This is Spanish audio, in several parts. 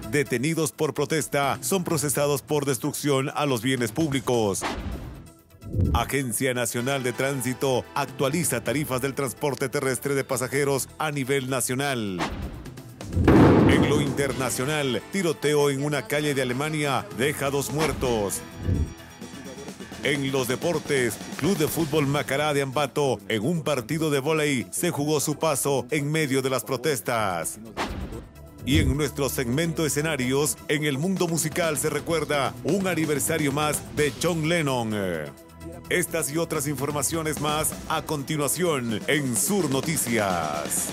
detenidos por protesta son procesados por destrucción a los bienes públicos. Agencia Nacional de Tránsito actualiza tarifas del transporte terrestre de pasajeros a nivel nacional. En lo internacional, tiroteo en una calle de Alemania deja 2 muertos. En los deportes, Club de Fútbol Macará de Ambato, en un partido de vóley, se jugó su paso en medio de las protestas. Y en nuestro segmento escenarios, en el mundo musical se recuerda un aniversario más de John Lennon. Estas y otras informaciones más a continuación en Sur Noticias.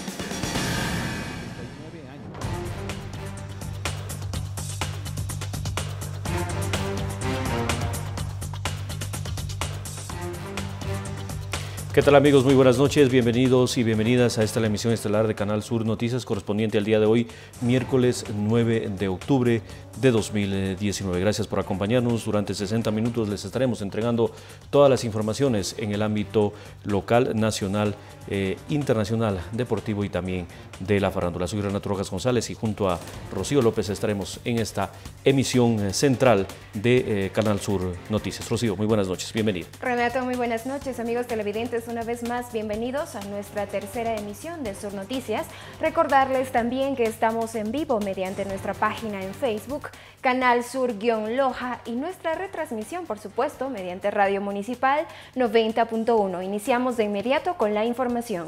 ¿Qué tal amigos? Muy buenas noches, bienvenidos y bienvenidas a esta la emisión estelar de Canal Sur Noticias correspondiente al día de hoy, miércoles 9 de octubre de 2019. Gracias por acompañarnos. Durante 60 minutos les estaremos entregando todas las informaciones en el ámbito local, nacional, internacional, deportivo y también de la farándula. Soy Renato Rojas González y junto a Rocío López estaremos en esta emisión central de Canal Sur Noticias. Rocío, muy buenas noches, bienvenido. Renato, muy buenas noches, amigos televidentes. Una vez más, bienvenidos a nuestra tercera emisión de Sur Noticias. Recordarles también que estamos en vivo mediante nuestra página en Facebook, Canal Sur-Loja, y nuestra retransmisión, por supuesto, mediante Radio Municipal 90.1. Iniciamos de inmediato con la información.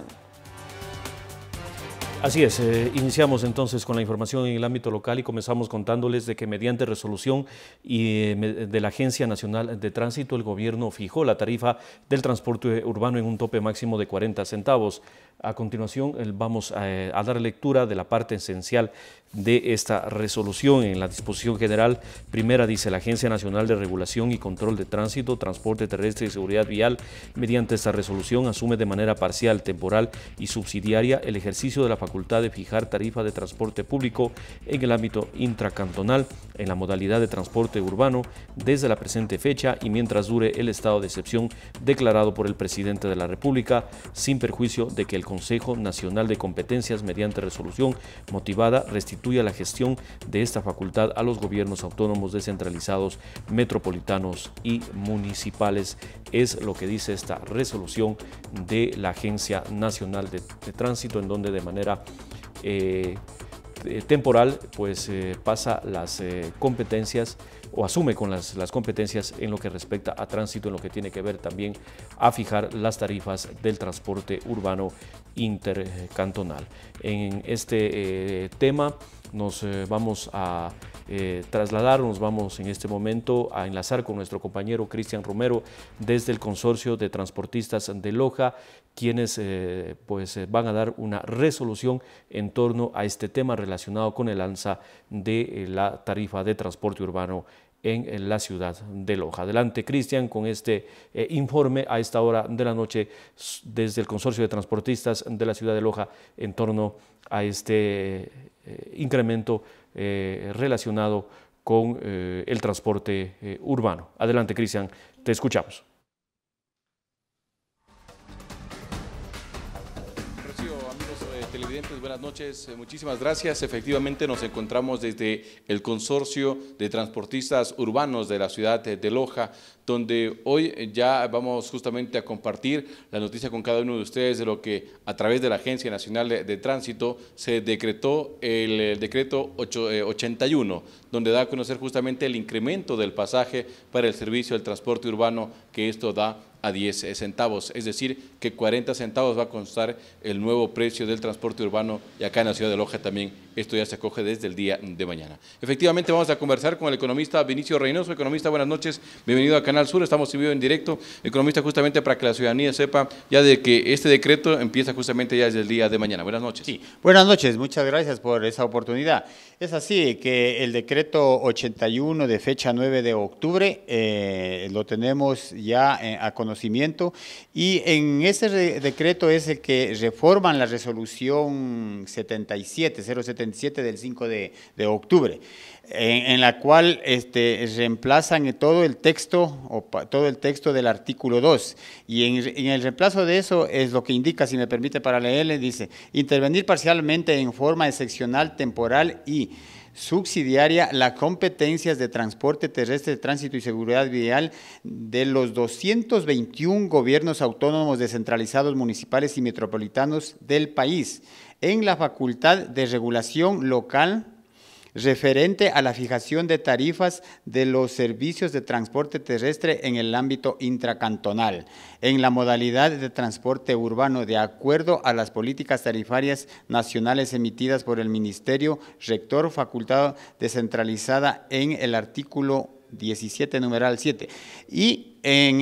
Así es, iniciamos entonces con la información en el ámbito local y comenzamos contándoles de que mediante resolución de la Agencia Nacional de Tránsito, el gobierno fijó la tarifa del transporte urbano en un tope máximo de 40 centavos. A continuación vamos a dar lectura de la parte esencial de esta resolución. En la disposición general primera dice: la Agencia Nacional de Regulación y Control de Tránsito, Transporte Terrestre y Seguridad Vial, mediante esta resolución asume de manera parcial, temporal y subsidiaria el ejercicio de la facultad de fijar tarifa de transporte público en el ámbito intracantonal en la modalidad de transporte urbano desde la presente fecha y mientras dure el estado de excepción declarado por el presidente de la República, sin perjuicio de que el Consejo Nacional de Competencias, mediante resolución motivada, restituya la gestión de esta facultad a los gobiernos autónomos descentralizados, metropolitanos y municipales. Es lo que dice esta resolución de la Agencia Nacional de Tránsito, en donde de manera temporal pues pasa las competencias o asume con las competencias en lo que respecta a tránsito, en lo que tiene que ver también a fijar las tarifas del transporte urbano intercantonal. En este tema nos vamos a trasladar, nos vamos en este momento a enlazar con nuestro compañero Cristian Romero desde el Consorcio de Transportistas de Loja, quienes van a dar una resolución en torno a este tema relacionado con el alza de la tarifa de transporte urbano en la ciudad de Loja. Adelante, Cristian, con este informe a esta hora de la noche desde el Consorcio de Transportistas de la ciudad de Loja en torno a este incremento relacionado con el transporte urbano. Adelante, Cristian, te escuchamos. Televidentes, buenas noches, muchísimas gracias. Efectivamente nos encontramos desde el Consorcio de Transportistas Urbanos de la ciudad de Loja, donde hoy ya vamos justamente a compartir la noticia con cada uno de ustedes de lo que a través de la Agencia Nacional de Tránsito se decretó el decreto 81, donde da a conocer justamente el incremento del pasaje para el servicio del transporte urbano, que esto da a 10 centavos, es decir, que 40 centavos va a costar el nuevo precio del transporte urbano, y acá en la ciudad de Loja también esto ya se acoge desde el día de mañana. Efectivamente vamos a conversar con el economista Vinicio Reynoso. Economista, buenas noches, bienvenido a Canal Sur, estamos en vivo en directo. Economista, justamente para que la ciudadanía sepa ya de que este decreto empieza justamente ya desde el día de mañana. Buenas noches. Sí, buenas noches, muchas gracias por esa oportunidad. Es así que el decreto 81 de fecha 9 de octubre lo tenemos ya a conocimiento, y en ese decreto es el que reforman la resolución 077 77 del 5 de octubre, en la cual reemplazan todo el texto del artículo 2. Y en el reemplazo de eso es lo que indica, si me permite para leerle, dice: intervenir parcialmente en forma excepcional, temporal y subsidiaria las competencias de transporte terrestre, tránsito y seguridad vial de los 221 gobiernos autónomos descentralizados municipales y metropolitanos del país en la facultad de regulación local referente a la fijación de tarifas de los servicios de transporte terrestre en el ámbito intracantonal, en la modalidad de transporte urbano, de acuerdo a las políticas tarifarias nacionales emitidas por el Ministerio Rector, facultad descentralizada en el artículo 17, numeral 7, y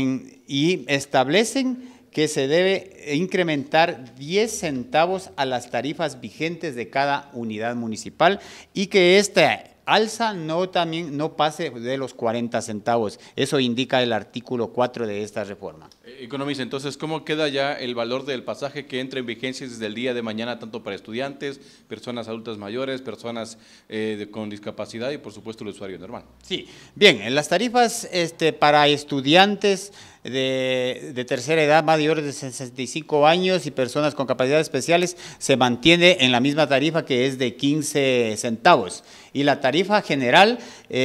establecen que se debe incrementar 10 centavos a las tarifas vigentes de cada unidad municipal y que esta alza no pase de los 40 centavos. Eso indica el artículo 4 de esta reforma. Economista, entonces, ¿cómo queda ya el valor del pasaje que entra en vigencia desde el día de mañana, tanto para estudiantes, personas adultas mayores, personas con discapacidad y, por supuesto, el usuario normal? Sí, bien, en las tarifas para estudiantes de tercera edad, mayores de 65 años y personas con capacidades especiales, se mantiene en la misma tarifa, que es de 15 centavos. Y la tarifa general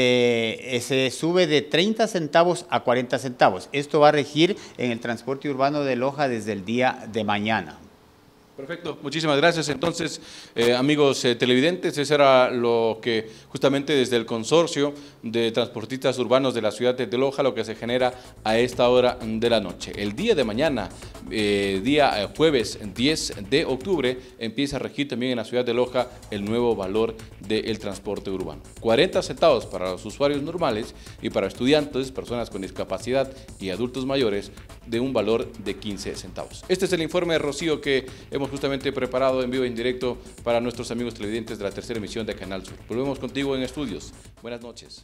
se sube de 30 centavos a 40 centavos. Esto va a regir en el transporte urbano de Loja desde el día de mañana. Perfecto, muchísimas gracias. Entonces, amigos televidentes, eso era lo que justamente desde el consorcio de transportistas urbanos de la ciudad de Loja, lo que se genera a esta hora de la noche. El día de mañana, día jueves 10 de octubre, empieza a regir también en la ciudad de Loja el nuevo valor del transporte urbano. 40 centavos para los usuarios normales y para estudiantes, personas con discapacidad y adultos mayores, de un valor de 15 centavos. Este es el informe de Rocío que hemos justamente preparado en vivo y en directo para nuestros amigos televidentes de la tercera emisión de Canal Sur. Volvemos contigo en estudios. Buenas noches.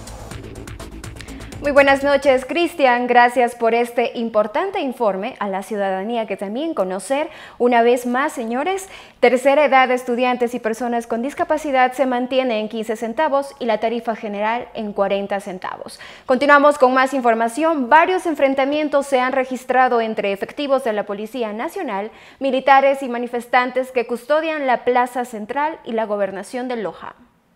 Muy buenas noches, Cristian. Gracias por este importante informe a la ciudadanía, que también conocer una vez más, señores, tercera edad de estudiantes y personas con discapacidad se mantiene en 15 centavos y la tarifa general en 40 centavos. Continuamos con más información. Varios enfrentamientos se han registrado entre efectivos de la Policía Nacional, militares y manifestantes que custodian la Plaza Central y la Gobernación de Loja.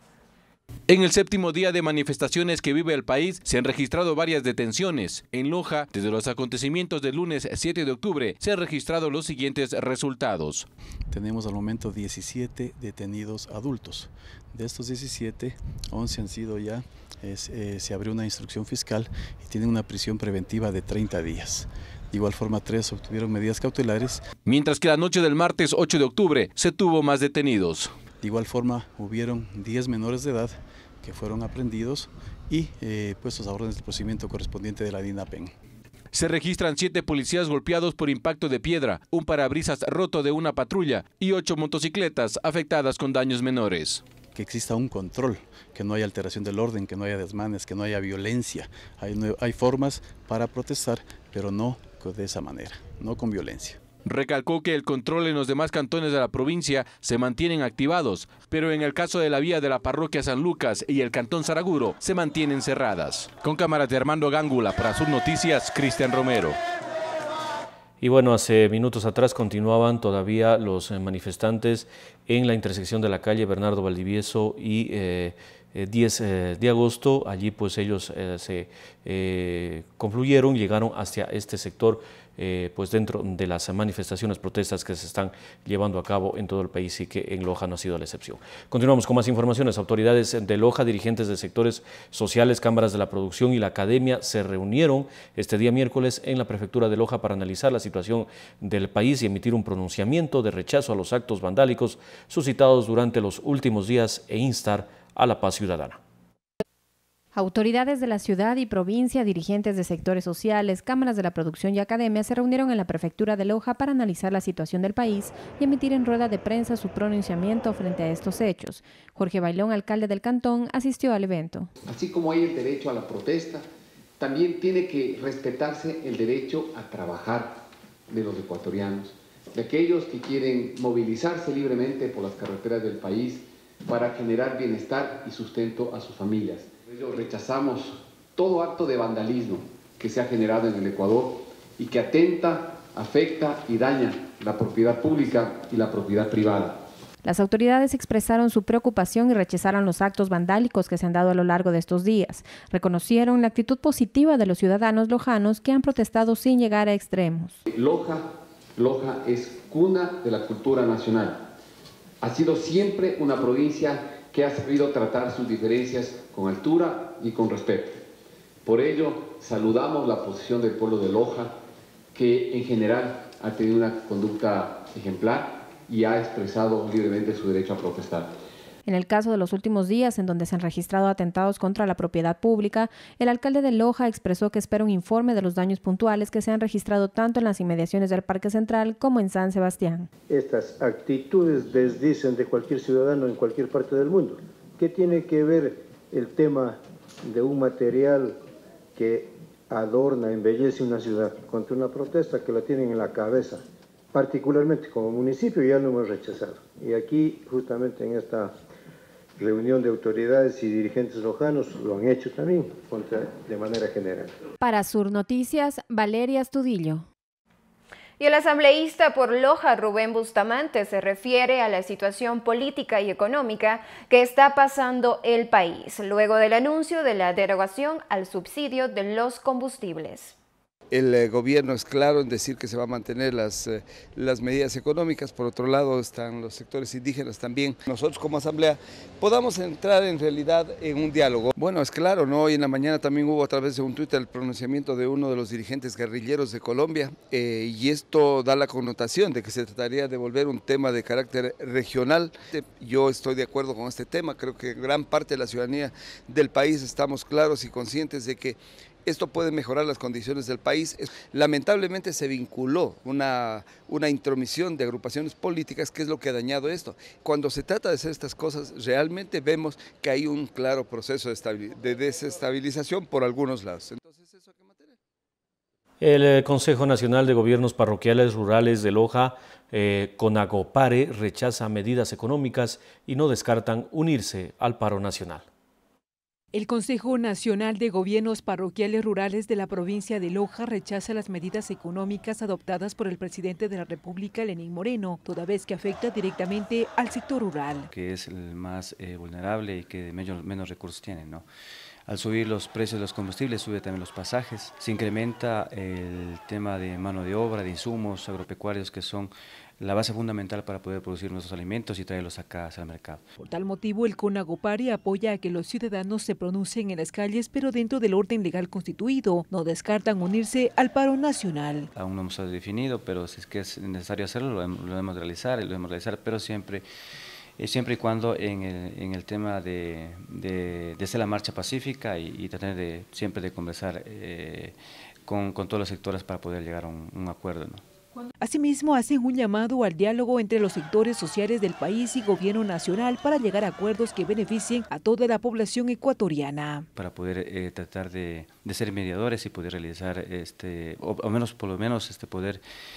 En el séptimo día de manifestaciones que vive el país, se han registrado varias detenciones. En Loja, desde los acontecimientos del lunes 7 de octubre, se han registrado los siguientes resultados. Tenemos al momento 17 detenidos adultos. De estos 17, 11 han sido ya, se abrió una instrucción fiscal y tienen una prisión preventiva de 30 días. De igual forma, 3 obtuvieron medidas cautelares. Mientras que la noche del martes 8 de octubre se tuvo más detenidos. De igual forma, hubieron 10 menores de edad que fueron aprendidos y puestos a órdenes del procedimiento correspondiente de la DINAPEN. Se registran 7 policías golpeados por impacto de piedra, un parabrisas roto de una patrulla y 8 motocicletas afectadas con daños menores. Que exista un control, que no haya alteración del orden, que no haya desmanes, que no haya violencia. Hay formas para protestar, pero no de esa manera, no con violencia. Recalcó que el control en los demás cantones de la provincia se mantienen activados, pero en el caso de la vía de la parroquia San Lucas y el cantón Saraguro se mantienen cerradas. Con cámaras de Armando Gángula, para Sur Noticias, Cristian Romero. Y bueno, hace minutos atrás continuaban todavía los manifestantes en la intersección de la calle Bernardo Valdivieso y 10 de agosto. Allí pues ellos se confluyeron, llegaron hacia este sector pues dentro de las manifestaciones, protestas que se están llevando a cabo en todo el país y que en Loja no ha sido la excepción. Continuamos con más informaciones. Autoridades de Loja, dirigentes de sectores sociales, cámaras de la producción y la academia se reunieron este día miércoles en la prefectura de Loja para analizar la situación del país y emitir un pronunciamiento de rechazo a los actos vandálicos suscitados durante los últimos días e instar a la paz ciudadana. Autoridades de la ciudad y provincia, dirigentes de sectores sociales, cámaras de la producción y academia se reunieron en la prefectura de Loja para analizar la situación del país y emitir en rueda de prensa su pronunciamiento frente a estos hechos. Jorge Bailón, alcalde del cantón, asistió al evento. Así como hay el derecho a la protesta, también tiene que respetarse el derecho a trabajar de los ecuatorianos, de aquellos que quieren movilizarse libremente por las carreteras del país, para generar bienestar y sustento a sus familias. Por ello rechazamos todo acto de vandalismo que se ha generado en el Ecuador y que atenta, afecta y daña la propiedad pública y la propiedad privada. Las autoridades expresaron su preocupación y rechazaron los actos vandálicos que se han dado a lo largo de estos días. Reconocieron la actitud positiva de los ciudadanos lojanos que han protestado sin llegar a extremos. Loja es cuna de la cultura nacional. Ha sido siempre una provincia que ha sabido tratar sus diferencias con altura y con respeto. Por ello, saludamos la posición del pueblo de Loja, que en general ha tenido una conducta ejemplar y ha expresado libremente su derecho a protestar. En el caso de los últimos días, en donde se han registrado atentados contra la propiedad pública, el alcalde de Loja expresó que espera un informe de los daños puntuales que se han registrado tanto en las inmediaciones del Parque Central como en San Sebastián. Estas actitudes desdicen de cualquier ciudadano en cualquier parte del mundo. ¿Qué tiene que ver el tema de un material que adorna, embellece una ciudad contra una protesta que la tienen en la cabeza? Particularmente como municipio ya lo hemos rechazado. Y aquí, justamente en esta reunión de autoridades y dirigentes lojanos, lo han hecho también de manera general. Para Sur Noticias, Valeria Astudillo. Y el asambleísta por Loja, Rubén Bustamante, se refiere a la situación política y económica que está pasando el país, luego del anuncio de la derogación al subsidio de los combustibles. El gobierno es claro en decir que se va a mantener las medidas económicas. Por otro lado están los sectores indígenas también. Nosotros como asamblea podamos entrar en realidad en un diálogo. Bueno, es claro, ¿no? Hoy en la mañana también hubo a través de un tuit el pronunciamiento de uno de los dirigentes guerrilleros de Colombia y esto da la connotación de que se trataría de volver un tema de carácter regional. Yo estoy de acuerdo con este tema, creo que gran parte de la ciudadanía del país estamos claros y conscientes de que esto puede mejorar las condiciones del país. Lamentablemente se vinculó una intromisión de agrupaciones políticas, que es lo que ha dañado esto. Cuando se trata de hacer estas cosas, realmente vemos que hay un claro proceso de desestabilización por algunos lados. Entonces, eso hay que mantener. El Consejo Nacional de Gobiernos Parroquiales Rurales de Loja, CONAGOPARE, rechaza medidas económicas y no descartan unirse al paro nacional. El Consejo Nacional de Gobiernos Parroquiales Rurales de la provincia de Loja rechaza las medidas económicas adoptadas por el presidente de la República, Lenín Moreno, toda vez que afecta directamente al sector rural. Que es el más vulnerable y que menos recursos tiene, ¿no? Al subir los precios de los combustibles, sube también los pasajes. Se incrementa el tema de mano de obra, de insumos agropecuarios que son la base fundamental para poder producir nuestros alimentos y traerlos acá hacia el mercado. Por tal motivo, el CONAGOPARE apoya a que los ciudadanos se pronuncien en las calles, pero dentro del orden legal constituido. No descartan unirse al paro nacional. Aún no hemos definido, pero si es que es necesario hacerlo, lo debemos realizar, pero siempre y cuando en el tema de hacer la marcha pacífica y tratar siempre de conversar con todos los sectores para poder llegar a un acuerdo, ¿no? Asimismo, hacen un llamado al diálogo entre los sectores sociales del país y gobierno nacional para llegar a acuerdos que beneficien a toda la población ecuatoriana. Para poder tratar de ser mediadores y poder realizar, por lo menos poder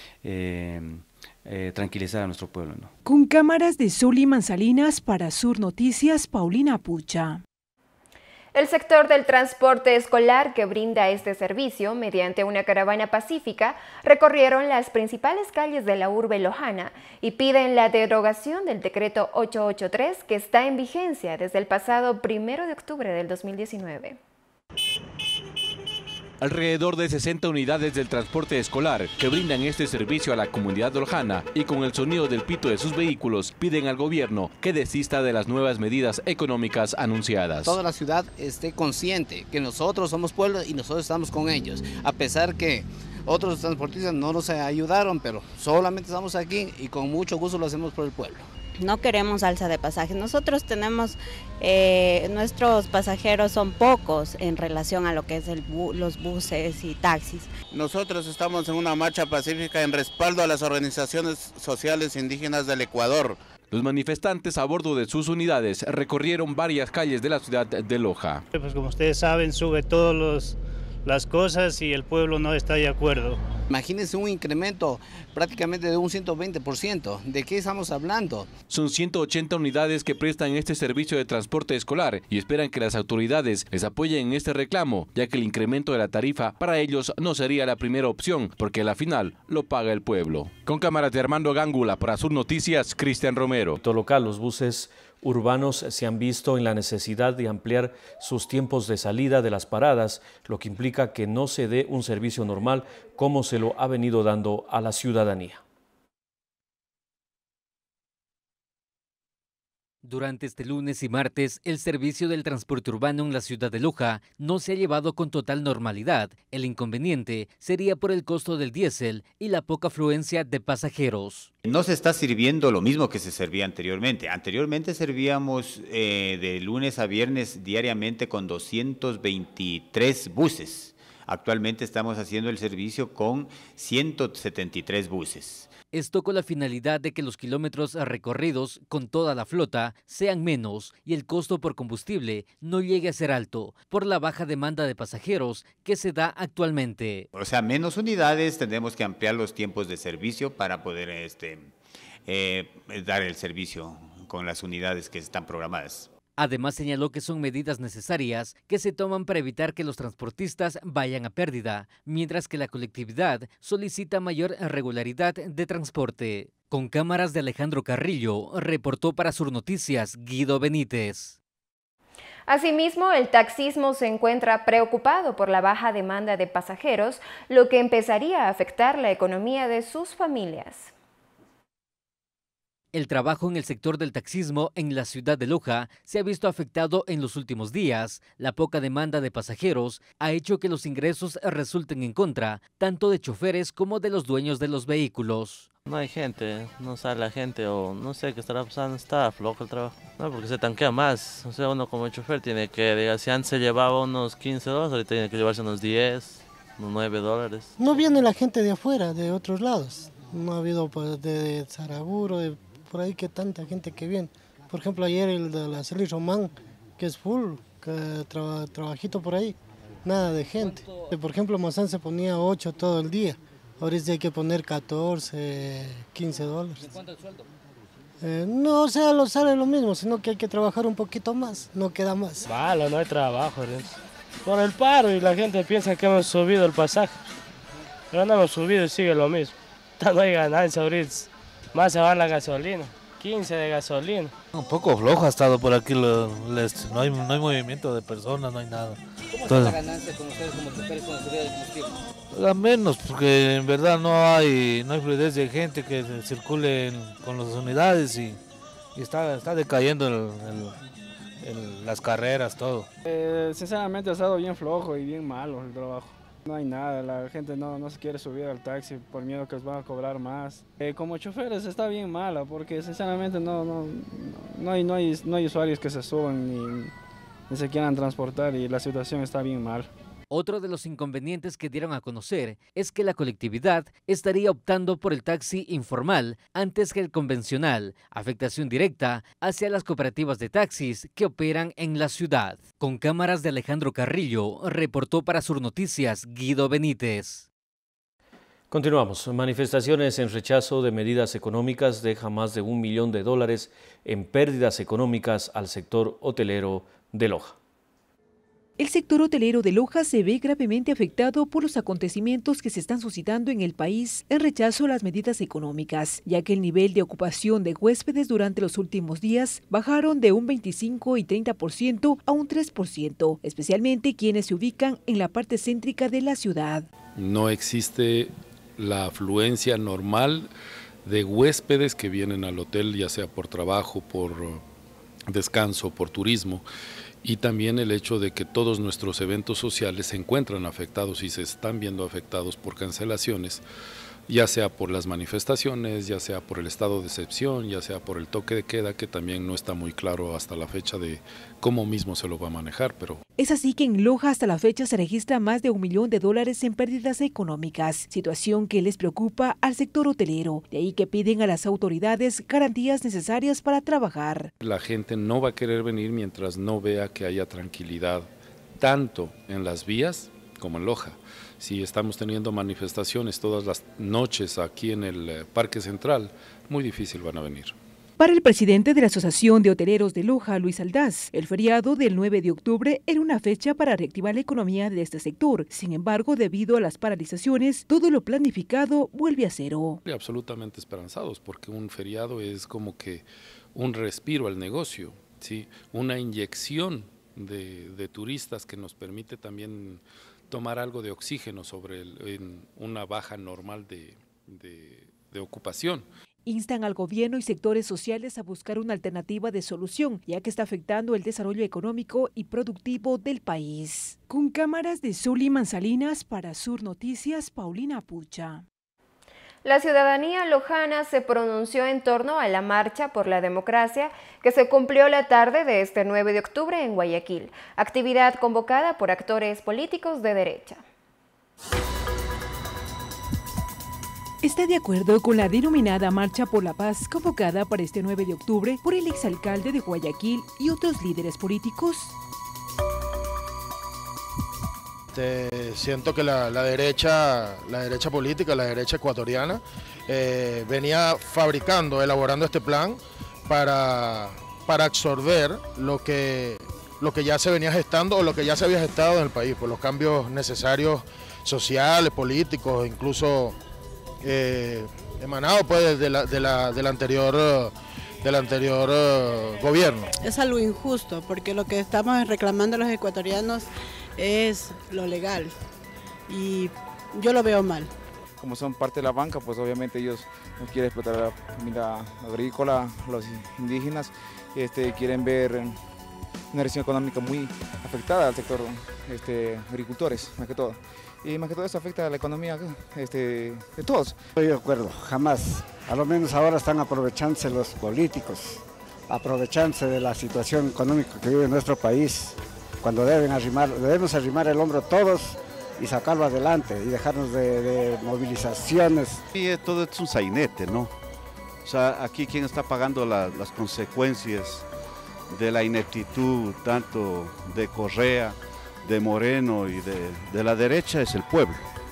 tranquilizar a nuestro pueblo, ¿no? Con cámaras de Sol y Manzalinas para Sur Noticias, Paulina Pucha. El sector del transporte escolar que brinda este servicio mediante una caravana pacífica recorrieron las principales calles de la urbe lojana y piden la derogación del decreto 883 que está en vigencia desde el pasado 1 de octubre del 2019. Alrededor de 60 unidades del transporte escolar que brindan este servicio a la comunidad lojana y con el sonido del pito de sus vehículos piden al gobierno que desista de las nuevas medidas económicas anunciadas. Toda la ciudad esté consciente que nosotros somos pueblo y nosotros estamos con ellos, a pesar que otros transportistas no nos ayudaron, pero solamente estamos aquí y con mucho gusto lo hacemos por el pueblo. No queremos alza de pasajes. Nosotros tenemos, nuestros pasajeros son pocos en relación a lo que es los buses y taxis. Nosotros estamos en una marcha pacífica en respaldo a las organizaciones sociales indígenas del Ecuador. Los manifestantes a bordo de sus unidades recorrieron varias calles de la ciudad de Loja. Pues como ustedes saben, sube todos las cosas y el pueblo no está de acuerdo. Imagínense un incremento prácticamente de un 120%. ¿De qué estamos hablando? Son 180 unidades que prestan este servicio de transporte escolar y esperan que las autoridades les apoyen en este reclamo, ya que el incremento de la tarifa para ellos no sería la primera opción, porque a la final lo paga el pueblo. Con cámaras de Armando Gángula, para Sur Noticias, Cristian Romero. Local, los buses urbanos se han visto en la necesidad de ampliar sus tiempos de salida de las paradas, lo que implica que no se dé un servicio normal como se lo ha venido dando a la ciudadanía. Durante este lunes y martes, el servicio del transporte urbano en la ciudad de Loja no se ha llevado con total normalidad. El inconveniente sería por el costo del diésel y la poca afluencia de pasajeros. No se está sirviendo lo mismo que se servía anteriormente. Anteriormente servíamos de lunes a viernes diariamente con 223 buses. Actualmente estamos haciendo el servicio con 173 buses. Esto con la finalidad de que los kilómetros recorridos con toda la flota sean menos y el costo por combustible no llegue a ser alto por la baja demanda de pasajeros que se da actualmente. O sea, menos unidades, tendremos que ampliar los tiempos de servicio para poder dar el servicio con las unidades que están programadas. Además señaló que son medidas necesarias que se toman para evitar que los transportistas vayan a pérdida, mientras que la colectividad solicita mayor regularidad de transporte. Con cámaras de Alejandro Carrillo, reportó para Sur Noticias Guido Benítez. Asimismo, el taxismo se encuentra preocupado por la baja demanda de pasajeros, lo que empezaría a afectar la economía de sus familias. El trabajo en el sector del taxismo en la ciudad de Loja se ha visto afectado en los últimos días. La poca demanda de pasajeros ha hecho que los ingresos resulten en contra, tanto de choferes como de los dueños de los vehículos. No hay gente, no sale la gente o no sé qué estará pasando, está flojo el trabajo. No, porque se tanquea más. O sea, uno como chofer tiene que, digamos, si antes se llevaba unos $15, ahorita tiene que llevarse unos 10, unos $9. No viene la gente de afuera, de otros lados. No ha habido de Saraguro, por ahí que tanta gente que viene. Por ejemplo, ayer el de la Celis Román, que es full, que trabajito por ahí, nada de gente. Por ejemplo, Mozán se ponía 8 todo el día, ahorita hay que poner 14, $15. ¿De cuánto el sueldo? No, o sea, lo sale lo mismo, sino que hay que trabajar un poquito más, no queda más. Malo, no hay trabajo. Por el paro y la gente piensa que hemos subido el pasaje, pero no hemos subido y sigue lo mismo. No hay ganancia ahorita. Más se va la gasolina, 15 de gasolina. Un poco flojo ha estado por aquí, no hay movimiento de personas, no hay nada. ¿Cómo está la ganancia con ustedes como choferes con la subida de combustible? A menos, porque en verdad no hay fluidez de gente que circule con las unidades y está decayendo las carreras, todo. Sinceramente ha estado bien flojo y bien malo el trabajo. No hay nada, la gente no se quiere subir al taxi por miedo que les van a cobrar más. Como choferes está bien mala porque sinceramente no hay usuarios que se suban ni se quieran transportar y la situación está bien mal. Otro de los inconvenientes que dieron a conocer es que la colectividad estaría optando por el taxi informal antes que el convencional, afectación directa hacia las cooperativas de taxis que operan en la ciudad. Con cámaras de Alejandro Carrillo, reportó para Sur Noticias Guido Benítez. Continuamos. Manifestaciones en rechazo de medidas económicas deja más de $1 millón en pérdidas económicas al sector hotelero de Loja. El sector hotelero de Loja se ve gravemente afectado por los acontecimientos que se están suscitando en el país en rechazo a las medidas económicas, ya que el nivel de ocupación de huéspedes durante los últimos días bajaron de un 25 y 30% a un 3%, especialmente quienes se ubican en la parte céntrica de la ciudad. No existe la afluencia normal de huéspedes que vienen al hotel, ya sea por trabajo, por descanso, por turismo. Y también el hecho de que todos nuestros eventos sociales se encuentran afectados y se están viendo afectados por cancelaciones, ya sea por las manifestaciones, ya sea por el estado de excepción, ya sea por el toque de queda, que también no está muy claro hasta la fecha de cómo mismo se lo va a manejar. Pero es así que en Loja hasta la fecha se registra más de $1 millón en pérdidas económicas, situación que les preocupa al sector hotelero. De ahí que piden a las autoridades garantías necesarias para trabajar. La gente no va a querer venir mientras no vea que haya tranquilidad, tanto en las vías como en Loja. Si estamos teniendo manifestaciones todas las noches aquí en el Parque Central, muy difícil van a venir. Para el presidente de la Asociación de Hoteleros de Loja, Luis Aldaz, el feriado del 9 de octubre era una fecha para reactivar la economía de este sector. Sin embargo, debido a las paralizaciones, todo lo planificado vuelve a cero. Absolutamente esperanzados, porque un feriado es como que un respiro al negocio, ¿sí? Una inyección de turistas que nos permite también tomar algo de oxígeno en una baja normal de ocupación. Instan al gobierno y sectores sociales a buscar una alternativa de solución, ya que está afectando el desarrollo económico y productivo del país. Con cámaras de Zuli Manzalinas para Sur Noticias, Paulina Pucha. La ciudadanía lojana se pronunció en torno a la Marcha por la Democracia que se cumplió la tarde de este 9 de octubre en Guayaquil, actividad convocada por actores políticos de derecha. Está de acuerdo con la denominada Marcha por la Paz convocada para este 9 de octubre por el exalcalde de Guayaquil y otros líderes políticos. Siento que la derecha política, la derecha ecuatoriana, venía elaborando este plan para absorber lo que ya se venía gestando o lo que ya se había gestado en el país, por los cambios necesarios sociales, políticos, incluso emanado pues del anterior gobierno. Es algo injusto, porque lo que estamos reclamando los ecuatorianos es lo legal y yo lo veo mal. Como son parte de la banca, pues obviamente ellos no quieren explotar la comida agrícola, los indígenas quieren ver una región económica muy afectada al sector agricultores, más que todo. Y más que todo eso afecta a la economía de todos. Estoy de acuerdo, jamás. A lo menos ahora están aprovechándose los políticos, aprovechándose de la situación económica que vive nuestro país, cuando debemos arrimar el hombro todos y sacarlo adelante y dejarnos de movilizaciones. Y todo es un sainete, ¿no? O sea, aquí quien está pagando las consecuencias de la ineptitud, tanto de Correa, de Moreno y de la derecha, es el pueblo.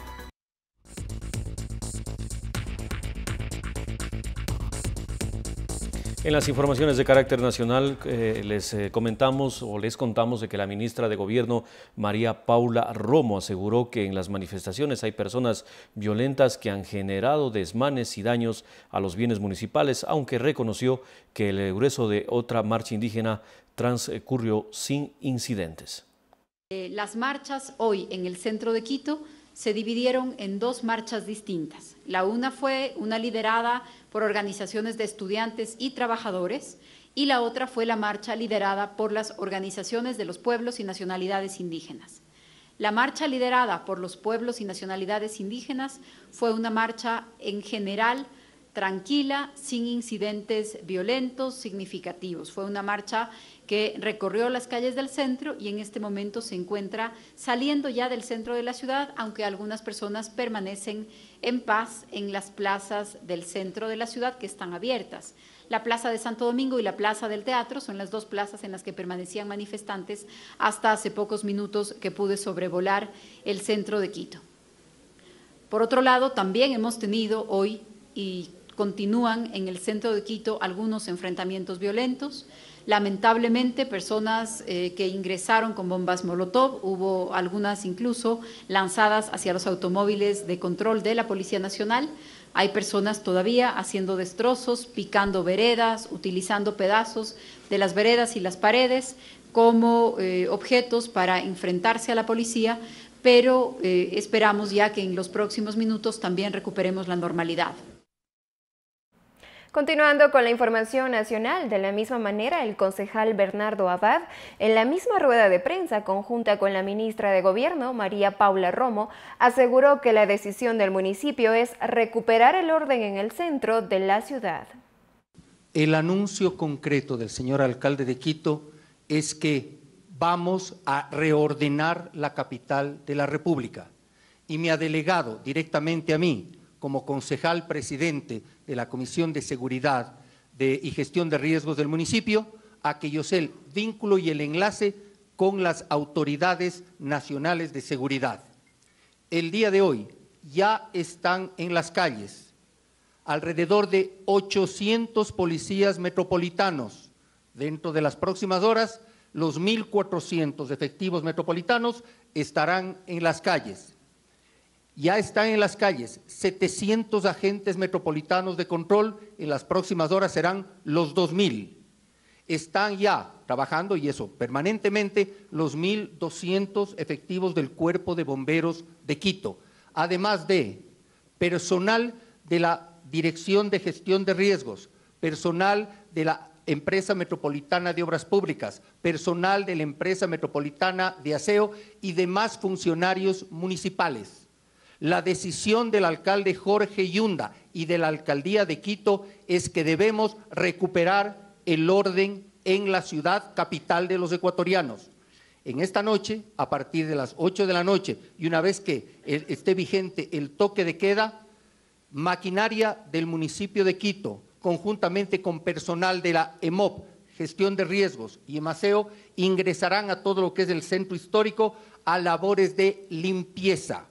En las informaciones de carácter nacional les contamos de que la ministra de Gobierno, María Paula Romo, aseguró que en las manifestaciones hay personas violentas que han generado desmanes y daños a los bienes municipales, aunque reconoció que el grueso de otra marcha indígena transcurrió sin incidentes. Las marchas hoy en el centro de Quito se dividieron en dos marchas distintas. La una fue una liderada por organizaciones de estudiantes y trabajadores y la otra fue la marcha liderada por las organizaciones de los pueblos y nacionalidades indígenas. La marcha liderada por los pueblos y nacionalidades indígenas fue una marcha en general tranquila, sin incidentes violentos significativos. Fue una marcha que recorrió las calles del centro y en este momento se encuentra saliendo ya del centro de la ciudad, aunque algunas personas permanecen en paz en las plazas del centro de la ciudad que están abiertas. La Plaza de Santo Domingo y la Plaza del Teatro son las dos plazas en las que permanecían manifestantes hasta hace pocos minutos que pude sobrevolar el centro de Quito. Por otro lado, también hemos tenido hoy y continúan en el centro de Quito algunos enfrentamientos violentos. Lamentablemente, personas que ingresaron con bombas Molotov, hubo algunas incluso lanzadas hacia los automóviles de control de la Policía Nacional. Hay personas todavía haciendo destrozos, picando veredas, utilizando pedazos de las veredas y las paredes como objetos para enfrentarse a la policía, pero esperamos ya que en los próximos minutos también recuperemos la normalidad. Continuando con la información nacional, de la misma manera, el concejal Bernardo Abad, en la misma rueda de prensa conjunta con la ministra de Gobierno, María Paula Romo, aseguró que la decisión del municipio es recuperar el orden en el centro de la ciudad. El anuncio concreto del señor alcalde de Quito es que vamos a reordenar la capital de la República y me ha delegado directamente a mí, como concejal presidente de la Comisión de Seguridad y Gestión de Riesgos del municipio, a que yo sea el vínculo y el enlace con las autoridades nacionales de seguridad. el día de hoy ya están en las calles alrededor de 800 policías metropolitanos. Dentro de las próximas horas, los 1.400 efectivos metropolitanos estarán en las calles. Ya están en las calles 700 agentes metropolitanos de control, en las próximas horas serán los 2.000. Están ya trabajando, y eso permanentemente, los 1.200 efectivos del Cuerpo de Bomberos de Quito, además de personal de la Dirección de Gestión de Riesgos, personal de la Empresa Metropolitana de Obras Públicas, personal de la Empresa Metropolitana de Aseo y demás funcionarios municipales. La decisión del alcalde Jorge Yunda y de la Alcaldía de Quito es que debemos recuperar el orden en la ciudad capital de los ecuatorianos. En esta noche, a partir de las 8 de la noche, y una vez que esté vigente el toque de queda, maquinaria del municipio de Quito, conjuntamente con personal de la EMOP, Gestión de Riesgos y EMASEO, ingresarán a todo lo que es el centro histórico a labores de limpieza.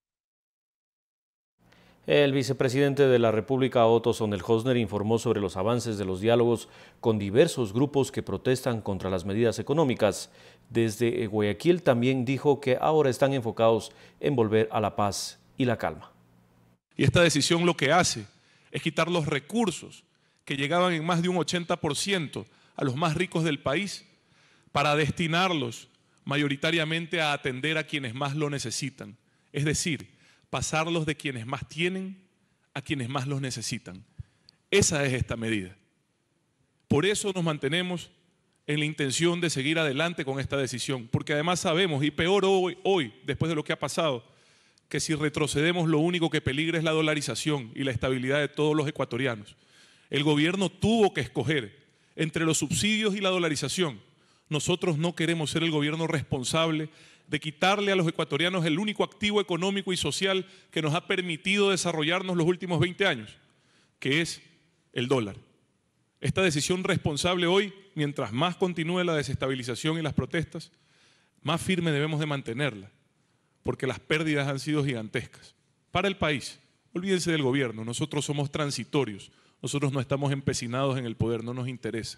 El vicepresidente de la República, Otto Sonnenhösner, informó sobre los avances de los diálogos con diversos grupos que protestan contra las medidas económicas. Desde Guayaquil también dijo que ahora están enfocados en volver a la paz y la calma. Y esta decisión lo que hace es quitar los recursos que llegaban en más de un 80% a los más ricos del país para destinarlos mayoritariamente a atender a quienes más lo necesitan. Es decir, pasarlos de quienes más tienen a quienes más los necesitan. Esa es esta medida. Por eso nos mantenemos en la intención de seguir adelante con esta decisión, porque además sabemos, y peor hoy después de lo que ha pasado, que si retrocedemos lo único que peligra es la dolarización y la estabilidad de todos los ecuatorianos. El gobierno tuvo que escoger entre los subsidios y la dolarización. Nosotros no queremos ser el gobierno responsable de quitarle a los ecuatorianos el único activo económico y social que nos ha permitido desarrollarnos los últimos 20 años, que es el dólar. Esta decisión responsable hoy, mientras más continúe la desestabilización y las protestas, más firme debemos de mantenerla, porque las pérdidas han sido gigantescas. Para el país, olvídense del gobierno, nosotros somos transitorios, nosotros no estamos empecinados en el poder, no nos interesa.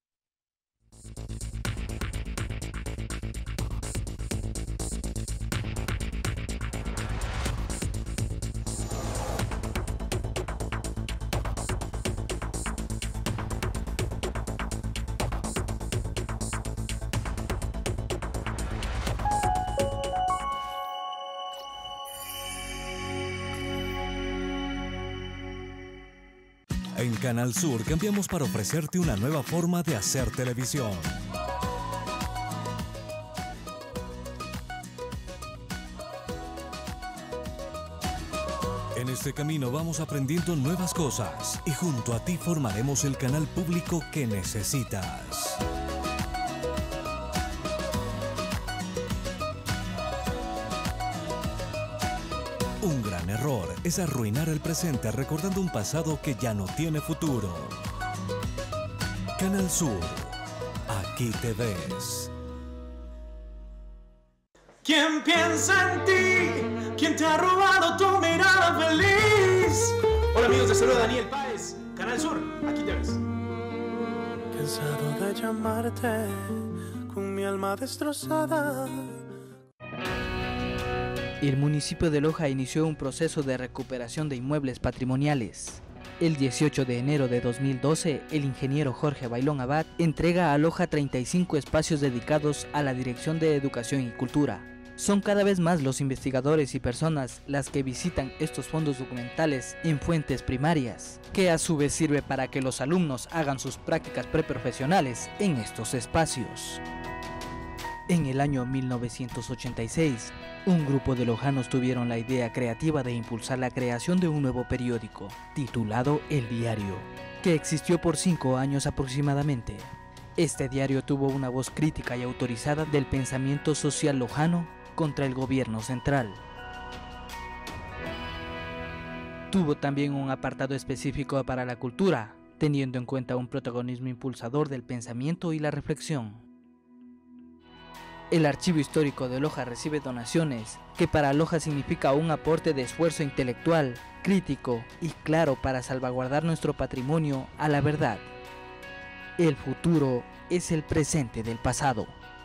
En Canal Sur cambiamos para ofrecerte una nueva forma de hacer televisión. En este camino vamos aprendiendo nuevas cosas y junto a ti formaremos el canal público que necesitas. Un gran error es arruinar el presente recordando un pasado que ya no tiene futuro. Canal Sur, aquí te ves. ¿Quién piensa en ti? ¿Quién te ha robado tu mirada feliz? Hola amigos, te saluda Daniel Páez. Canal Sur, aquí te ves. Cansado de llamarte con mi alma destrozada. El municipio de Loja inició un proceso de recuperación de inmuebles patrimoniales. El 18 de enero de 2012, el ingeniero Jorge Bailón Abad entrega a Loja 35 espacios dedicados a la Dirección de Educación y Cultura. Son cada vez más los investigadores y personas las que visitan estos fondos documentales en fuentes primarias, que a su vez sirve para que los alumnos hagan sus prácticas preprofesionales en estos espacios. En el año 1986, un grupo de lojanos tuvieron la idea creativa de impulsar la creación de un nuevo periódico, titulado El Diario, que existió por 5 años aproximadamente. Este diario tuvo una voz crítica y autorizada del pensamiento social lojano contra el gobierno central. Tuvo también un apartado específico para la cultura, teniendo en cuenta un protagonismo impulsador del pensamiento y la reflexión. El Archivo Histórico de Loja recibe donaciones, que para Loja significa un aporte de esfuerzo intelectual, crítico y claro para salvaguardar nuestro patrimonio a la verdad. El futuro es el presente del pasado.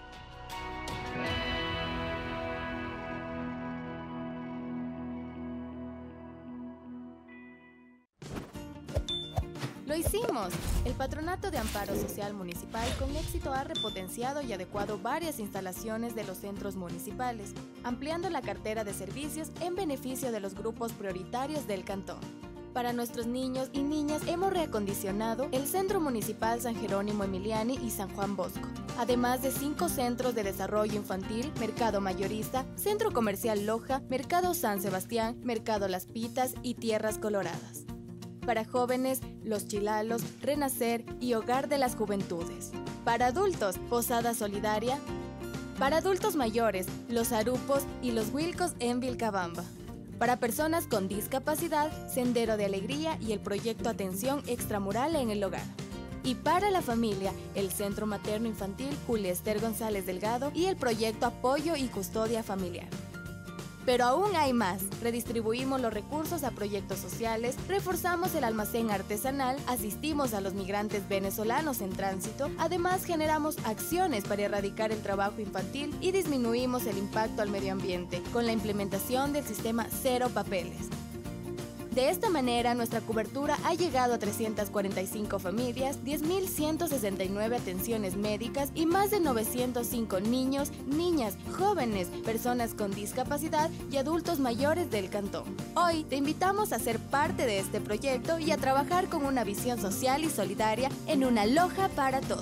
¡Lo hicimos! El Patronato de Amparo Social Municipal con éxito ha repotenciado y adecuado varias instalaciones de los centros municipales, ampliando la cartera de servicios en beneficio de los grupos prioritarios del cantón. Para nuestros niños y niñas hemos reacondicionado el Centro Municipal San Jerónimo Emiliani y San Juan Bosco, además de 5 centros de desarrollo infantil, Mercado Mayorista, Centro Comercial Loja, Mercado San Sebastián, Mercado Las Pitas y Tierras Coloradas. Para jóvenes, Los Chilalos, Renacer y Hogar de las Juventudes. Para adultos, Posada Solidaria. Para adultos mayores, Los Arupos y Los Wilcos en Vilcabamba. Para personas con discapacidad, Sendero de Alegría y el proyecto Atención Extramural en el Hogar. Y para la familia, el Centro Materno Infantil Julia Ester González Delgado y el proyecto Apoyo y Custodia Familiar. Pero aún hay más. Redistribuimos los recursos a proyectos sociales, reforzamos el almacén artesanal, asistimos a los migrantes venezolanos en tránsito, además generamos acciones para erradicar el trabajo infantil y disminuimos el impacto al medio ambiente con la implementación del sistema Cero Papeles. De esta manera, nuestra cobertura ha llegado a 345 familias, 10.169 atenciones médicas y más de 905 niños, niñas, jóvenes, personas con discapacidad y adultos mayores del cantón. Hoy te invitamos a ser parte de este proyecto y a trabajar con una visión social y solidaria en una Loja para todos.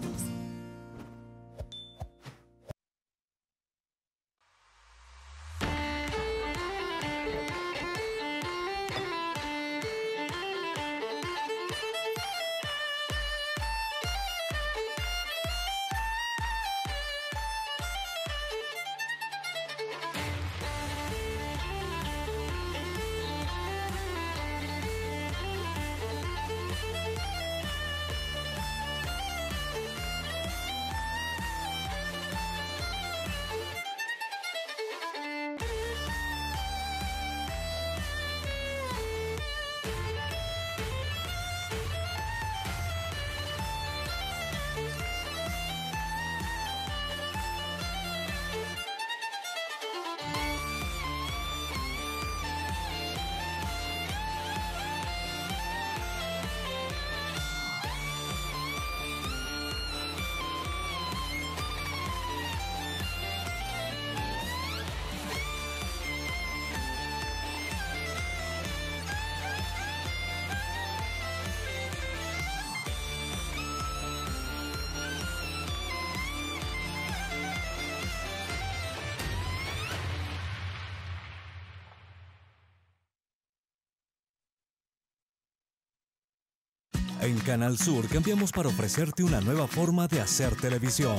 En Canal Sur cambiamos para ofrecerte una nueva forma de hacer televisión.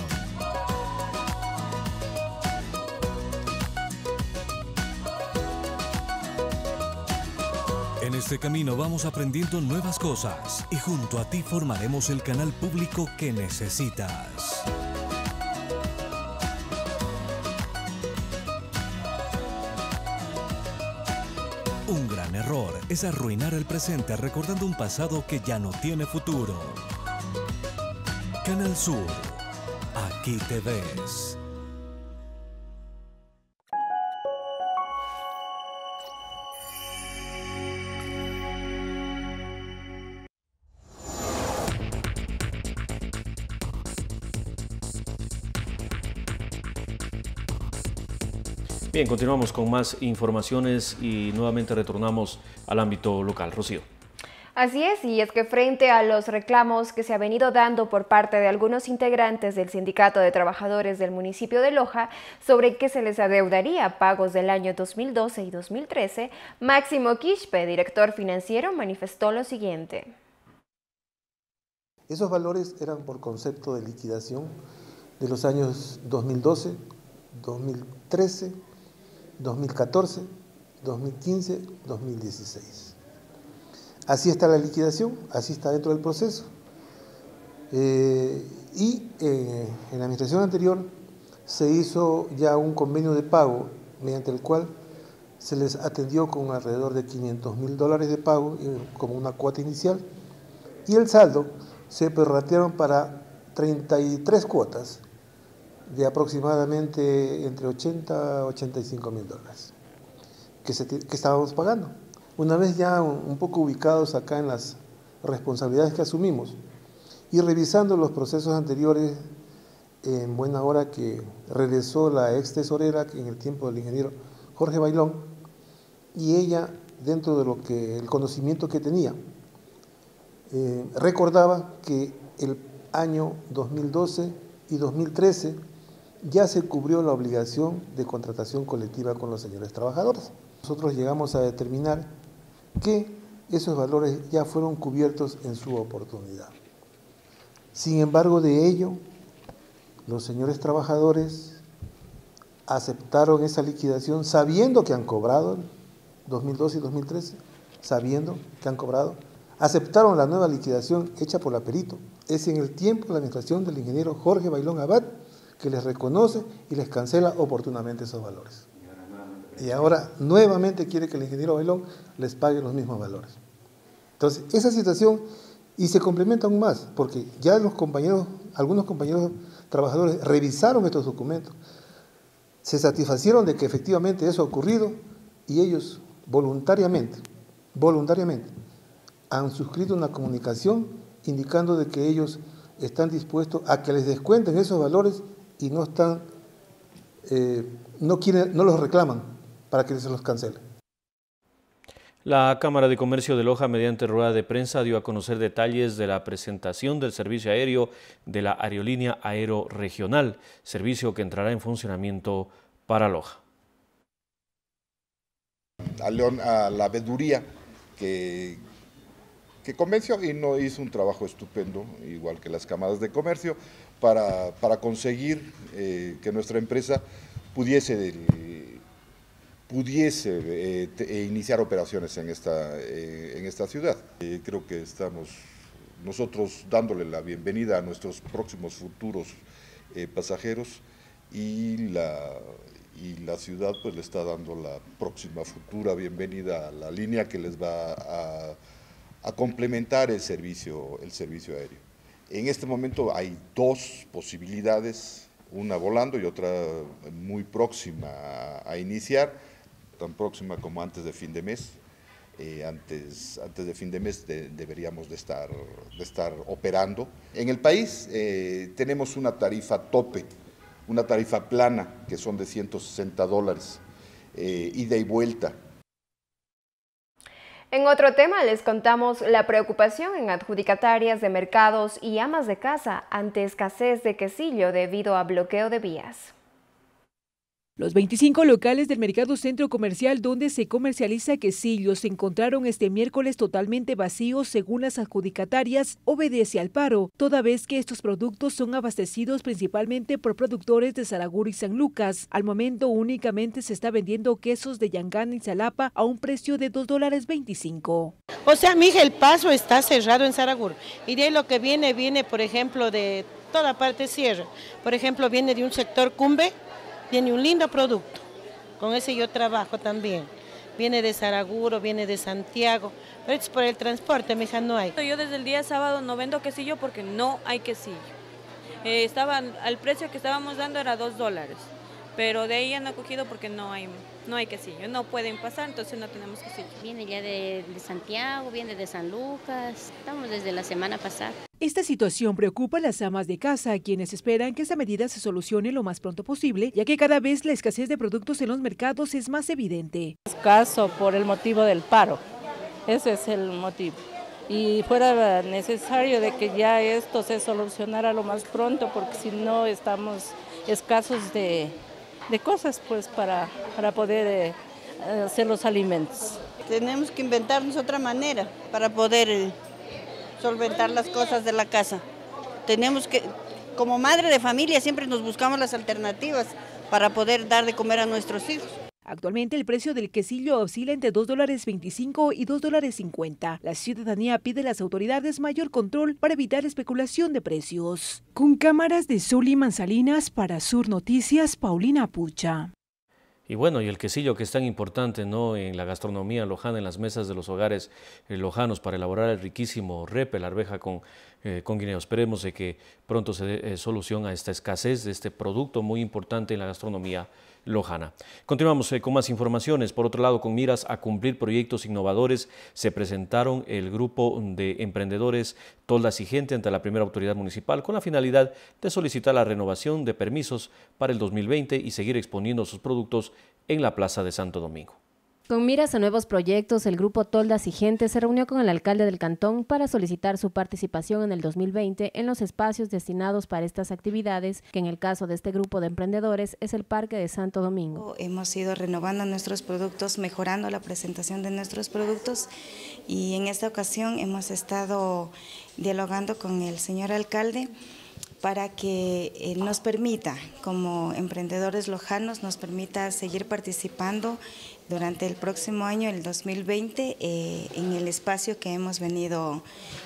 En este camino vamos aprendiendo nuevas cosas y junto a ti formaremos el canal público que necesitas. Un gran error es arruinar el presente recordando un pasado que ya no tiene futuro. Canal Sur, aquí te ves. Bien, continuamos con más informaciones y nuevamente retornamos al ámbito local. Rocío. Así es, y es que frente a los reclamos que se ha venido dando por parte de algunos integrantes del Sindicato de Trabajadores del municipio de Loja sobre que se les adeudaría pagos del año 2012 y 2013, Máximo Quispe, director financiero, manifestó lo siguiente. Esos valores eran por concepto de liquidación de los años 2012, 2013, 2014, 2015, 2016. Así está la liquidación, así está dentro del proceso. En la administración anterior se hizo ya un convenio de pago mediante el cual se les atendió con alrededor de $500.000 de pago como una cuota inicial, y el saldo se prorratearon para 33 cuotas de aproximadamente entre 80 a 85 mil dólares que estábamos pagando. Una vez ya un poco ubicados acá en las responsabilidades que asumimos y revisando los procesos anteriores, en buena hora que regresó la ex tesorera en el tiempo del ingeniero Jorge Bailón, y ella, dentro de lo que el conocimiento que tenía, recordaba que el año 2012 y 2013 ya se cubrió la obligación de contratación colectiva con los señores trabajadores. Nosotros llegamos a determinar que esos valores ya fueron cubiertos en su oportunidad. Sin embargo, de ello, los señores trabajadores aceptaron esa liquidación sabiendo que han cobrado 2012 y 2013, sabiendo que han cobrado, aceptaron la nueva liquidación hecha por la Perito. Es en el tiempo de la administración del ingeniero Jorge Bailón Abad que les reconoce y les cancela oportunamente esos valores. Y ahora nuevamente quiere que el ingeniero Bailón les pague los mismos valores. Entonces, esa situación, y se complementa aún más, porque ya algunos compañeros trabajadores revisaron estos documentos, se satisfacieron de que efectivamente eso ha ocurrido, y ellos voluntariamente han suscrito una comunicación indicando de que ellos están dispuestos a que les descuenten esos valores y no los reclaman para que se los cancelen. La Cámara de Comercio de Loja, mediante rueda de prensa, dio a conocer detalles de la presentación del servicio aéreo de la aerolínea Aero Regional, servicio que entrará en funcionamiento para Loja. A la veeduría que convenció y no hizo un trabajo estupendo, igual que las cámaras de comercio, para conseguir que nuestra empresa pudiese iniciar operaciones en esta ciudad. Creo que estamos nosotros dándole la bienvenida a nuestros próximos futuros pasajeros, y la ciudad pues le está dando la próxima futura bienvenida a la línea que les va a complementar el servicio aéreo. En este momento hay dos posibilidades, una volando y otra muy próxima a iniciar, tan próxima como antes de fin de mes. Antes de fin de mes deberíamos de estar operando. En el país tenemos una tarifa tope, una tarifa plana, que son de $160, ida y vuelta. En otro tema les contamos la preocupación en adjudicatarias de mercados y amas de casa ante escasez de quesillo debido a bloqueo de vías. Los 25 locales del Mercado Centro Comercial donde se comercializa quesillo se encontraron este miércoles totalmente vacíos según las adjudicatarias. Obedece al paro, toda vez que estos productos son abastecidos principalmente por productores de Saraguro y San Lucas. Al momento únicamente se está vendiendo quesos de Yangana y Xalapa a un precio de $2.25. O sea, mija, el paso está cerrado en Saraguro. Y de ahí lo que viene por ejemplo, de toda parte sierra. Por ejemplo, viene de un sector Cumbe. Tiene un lindo producto, con ese yo trabajo también. Viene de Saraguro, viene de Santiago, pero es por el transporte, mija, no hay. Yo desde el día sábado no vendo quesillo porque no hay quesillo. Al precio que estábamos dando era $2, pero de ahí han cogido porque no hay quesillo, no pueden pasar, entonces no tenemos quesillo. Viene ya de Santiago, viene de San Lucas, estamos desde la semana pasada. Esta situación preocupa a las amas de casa, quienes esperan que esta medida se solucione lo más pronto posible, ya que cada vez la escasez de productos en los mercados es más evidente. Escaso por el motivo del paro, ese es el motivo. Y fuera necesario de que ya esto se solucionara lo más pronto, porque si no estamos escasos de cosas pues para poder hacer los alimentos. Tenemos que inventarnos otra manera para poder solventar las cosas de la casa. Tenemos que, como madre de familia, siempre nos buscamos las alternativas para poder dar de comer a nuestros hijos. Actualmente el precio del quesillo oscila entre $2.25 y $2.50. La ciudadanía pide a las autoridades mayor control para evitar especulación de precios. Con cámaras de Sol y Manzalinas para Sur Noticias, Paulina Pucha. Y bueno, y el quesillo que es tan importante, ¿no?, en la gastronomía lojana, en las mesas de los hogares lojanos para elaborar el riquísimo repe, la arveja con guineo. Esperemos de que pronto se dé solución a esta escasez de este producto muy importante en la gastronomía lojana. Continuamos con más informaciones. Por otro lado, con miras a cumplir proyectos innovadores, se presentaron el grupo de emprendedores Toldas y Gente ante la primera autoridad municipal con la finalidad de solicitar la renovación de permisos para el 2020 y seguir exponiendo sus productos en la Plaza de Santo Domingo. Con miras a nuevos proyectos, el grupo Toldas y Gente se reunió con el alcalde del cantón para solicitar su participación en el 2020 en los espacios destinados para estas actividades, que en el caso de este grupo de emprendedores es el Parque de Santo Domingo. Hemos ido renovando nuestros productos, mejorando la presentación de nuestros productos, y en esta ocasión hemos estado dialogando con el señor alcalde para que nos permita, como emprendedores lojanos, nos permita seguir participando durante el próximo año, el 2020, en el espacio que hemos venido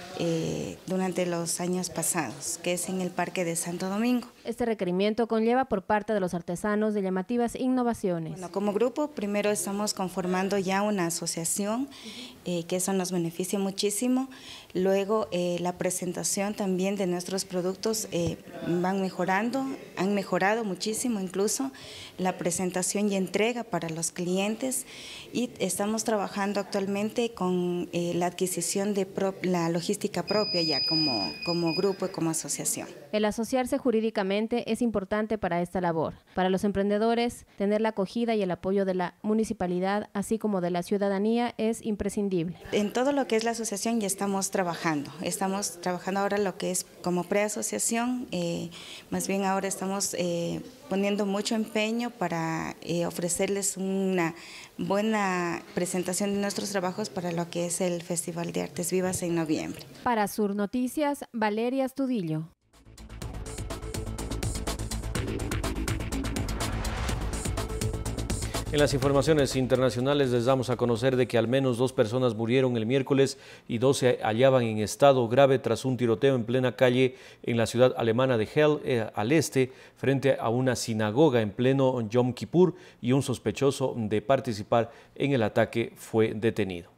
durante los años pasados, que es en el Parque de Santo Domingo. Este requerimiento conlleva por parte de los artesanos de llamativas innovaciones. Bueno, como grupo, primero estamos conformando ya una asociación, que eso nos beneficia muchísimo. Luego, la presentación también de nuestros productos van mejorando, han mejorado muchísimo incluso la presentación y entrega para los clientes, y estamos trabajando actualmente con la adquisición de la logística propia ya como grupo y como asociación. El asociarse jurídicamente es importante para esta labor. Para los emprendedores, tener la acogida y el apoyo de la municipalidad, así como de la ciudadanía, es imprescindible. En todo lo que es la asociación ya estamos trabajando ahora lo que es como preasociación, más bien ahora estamos poniendo mucho empeño para ofrecerles una buena presentación de nuestros trabajos para lo que es el Festival de Artes Vivas en noviembre. Para Sur Noticias, Valeria Astudillo. En las informaciones internacionales les damos a conocer de que al menos 2 personas murieron el miércoles y 2 se hallaban en estado grave tras un tiroteo en plena calle en la ciudad alemana de Hell, al este, frente a una sinagoga en pleno Yom Kippur, y un sospechoso de participar en el ataque fue detenido.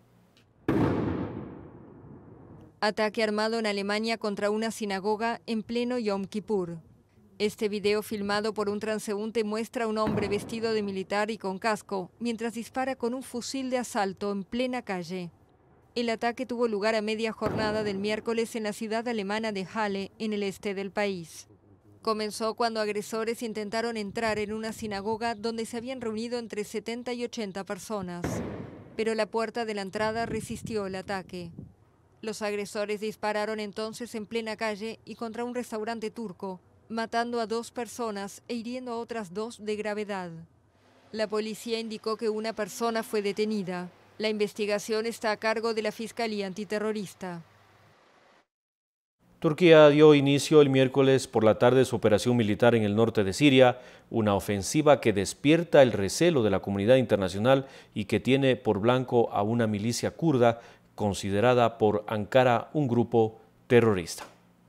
Ataque armado en Alemania contra una sinagoga en pleno Yom Kippur. Este video filmado por un transeúnte muestra a un hombre vestido de militar y con casco mientras dispara con un fusil de asalto en plena calle. El ataque tuvo lugar a media jornada del miércoles en la ciudad alemana de Halle, en el este del país. Comenzó cuando agresores intentaron entrar en una sinagoga donde se habían reunido entre 70 y 80 personas, pero la puerta de la entrada resistió el ataque. Los agresores dispararon entonces en plena calle y contra un restaurante turco, matando a 2 personas e hiriendo a otras 2 de gravedad. La policía indicó que una persona fue detenida. La investigación está a cargo de la Fiscalía Antiterrorista. Turquía dio inicio el miércoles por la tarde su operación militar en el norte de Siria, una ofensiva que despierta el recelo de la comunidad internacional y que tiene por blanco a una milicia kurda considerada por Ankara un grupo terrorista.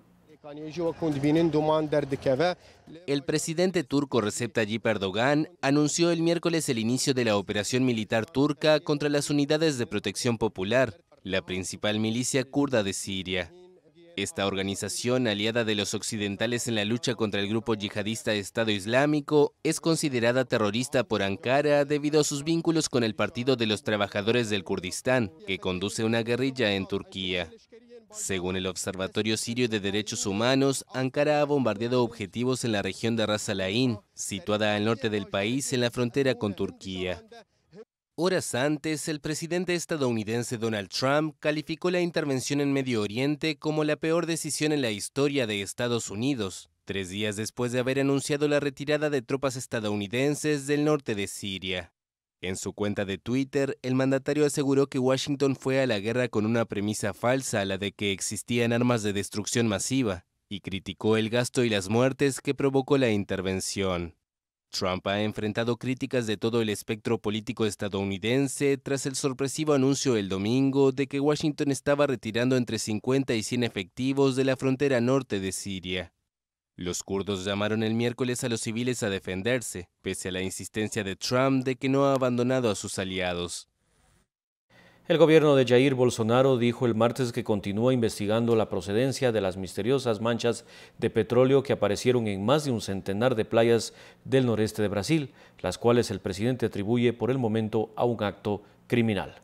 El presidente turco Recep Tayyip Erdogan anunció el miércoles el inicio de la operación militar turca contra las unidades de protección popular, la principal milicia kurda de Siria. Esta organización, aliada de los occidentales en la lucha contra el grupo yihadista Estado Islámico, es considerada terrorista por Ankara debido a sus vínculos con el Partido de los Trabajadores del Kurdistán, que conduce una guerrilla en Turquía. Según el Observatorio Sirio de Derechos Humanos, Ankara ha bombardeado objetivos en la región de Ras Al Ain, situada al norte del país en la frontera con Turquía. Horas antes, el presidente estadounidense Donald Trump calificó la intervención en Medio Oriente como la peor decisión en la historia de Estados Unidos, 3 días después de haber anunciado la retirada de tropas estadounidenses del norte de Siria. En su cuenta de Twitter, el mandatario aseguró que Washington fue a la guerra con una premisa falsa, la de que existían armas de destrucción masiva, y criticó el gasto y las muertes que provocó la intervención. Trump ha enfrentado críticas de todo el espectro político estadounidense tras el sorpresivo anuncio el domingo de que Washington estaba retirando entre 50 y 100 efectivos de la frontera norte de Siria. Los kurdos llamaron el miércoles a los civiles a defenderse, pese a la insistencia de Trump de que no ha abandonado a sus aliados. El gobierno de Jair Bolsonaro dijo el martes que continúa investigando la procedencia de las misteriosas manchas de petróleo que aparecieron en más de un centenar de playas del noreste de Brasil, las cuales el presidente atribuye por el momento a un acto criminal.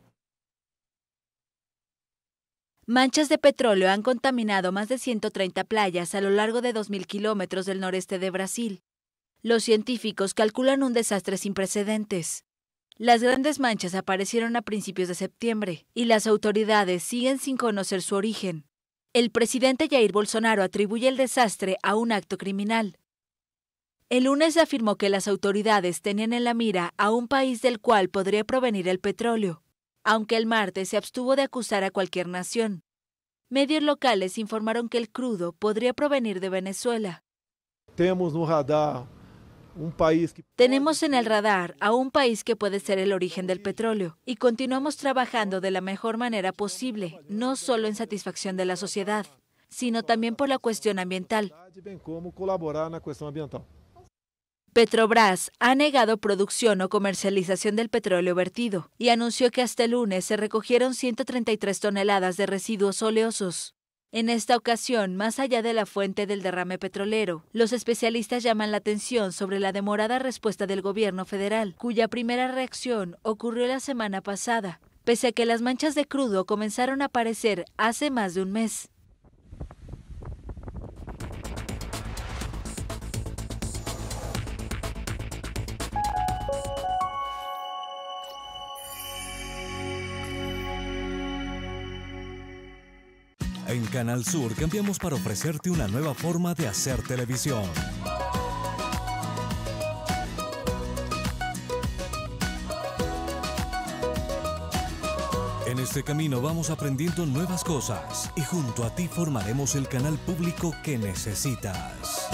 Manchas de petróleo han contaminado más de 130 playas a lo largo de 2.000 kilómetros del noreste de Brasil. Los científicos calculan un desastre sin precedentes. Las grandes manchas aparecieron a principios de septiembre y las autoridades siguen sin conocer su origen. El presidente Jair Bolsonaro atribuye el desastre a un acto criminal. El lunes afirmó que las autoridades tenían en la mira a un país del cual podría provenir el petróleo, aunque el martes se abstuvo de acusar a cualquier nación. Medios locales informaron que el crudo podría provenir de Venezuela. Tenemos en el radar a un país que puede ser el origen del petróleo y continuamos trabajando de la mejor manera posible, no solo en satisfacción de la sociedad, sino también por la cuestión ambiental. Petrobras ha negado producción o comercialización del petróleo vertido y anunció que hasta el lunes se recogieron 133 toneladas de residuos oleosos. En esta ocasión, más allá de la fuente del derrame petrolero, los especialistas llaman la atención sobre la demorada respuesta del gobierno federal, cuya primera reacción ocurrió la semana pasada, pese a que las manchas de crudo comenzaron a aparecer hace más de un mes. En Canal Sur cambiamos para ofrecerte una nueva forma de hacer televisión. En este camino vamos aprendiendo nuevas cosas y junto a ti formaremos el canal público que necesitas.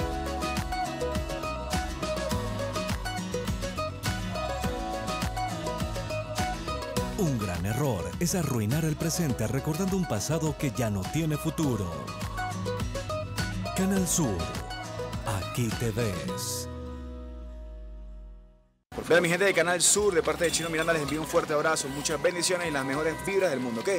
Un gran error es arruinar el presente recordando un pasado que ya no tiene futuro. Canal Sur, aquí te ves. Hola mi gente de Canal Sur, de parte de Chino Miranda les envío un fuerte abrazo, muchas bendiciones y las mejores vibras del mundo, ¿ok?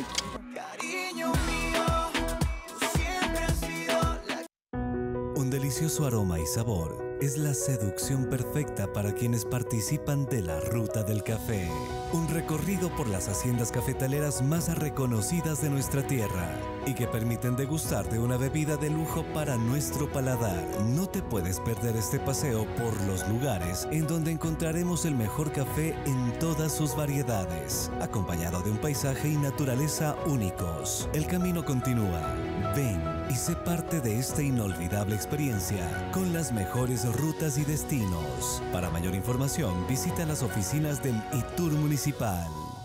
Un delicioso aroma y sabor es la seducción perfecta para quienes participan de la Ruta del Café. Un recorrido por las haciendas cafetaleras más reconocidas de nuestra tierra y que permiten degustar de una bebida de lujo para nuestro paladar. No te puedes perder este paseo por los lugares en donde encontraremos el mejor café en todas sus variedades, acompañado de un paisaje y naturaleza únicos. El camino continúa. Ven y sé parte de esta inolvidable experiencia con las mejores rutas y destinos. Para mayor información, visita las oficinas del ITUR Municipal.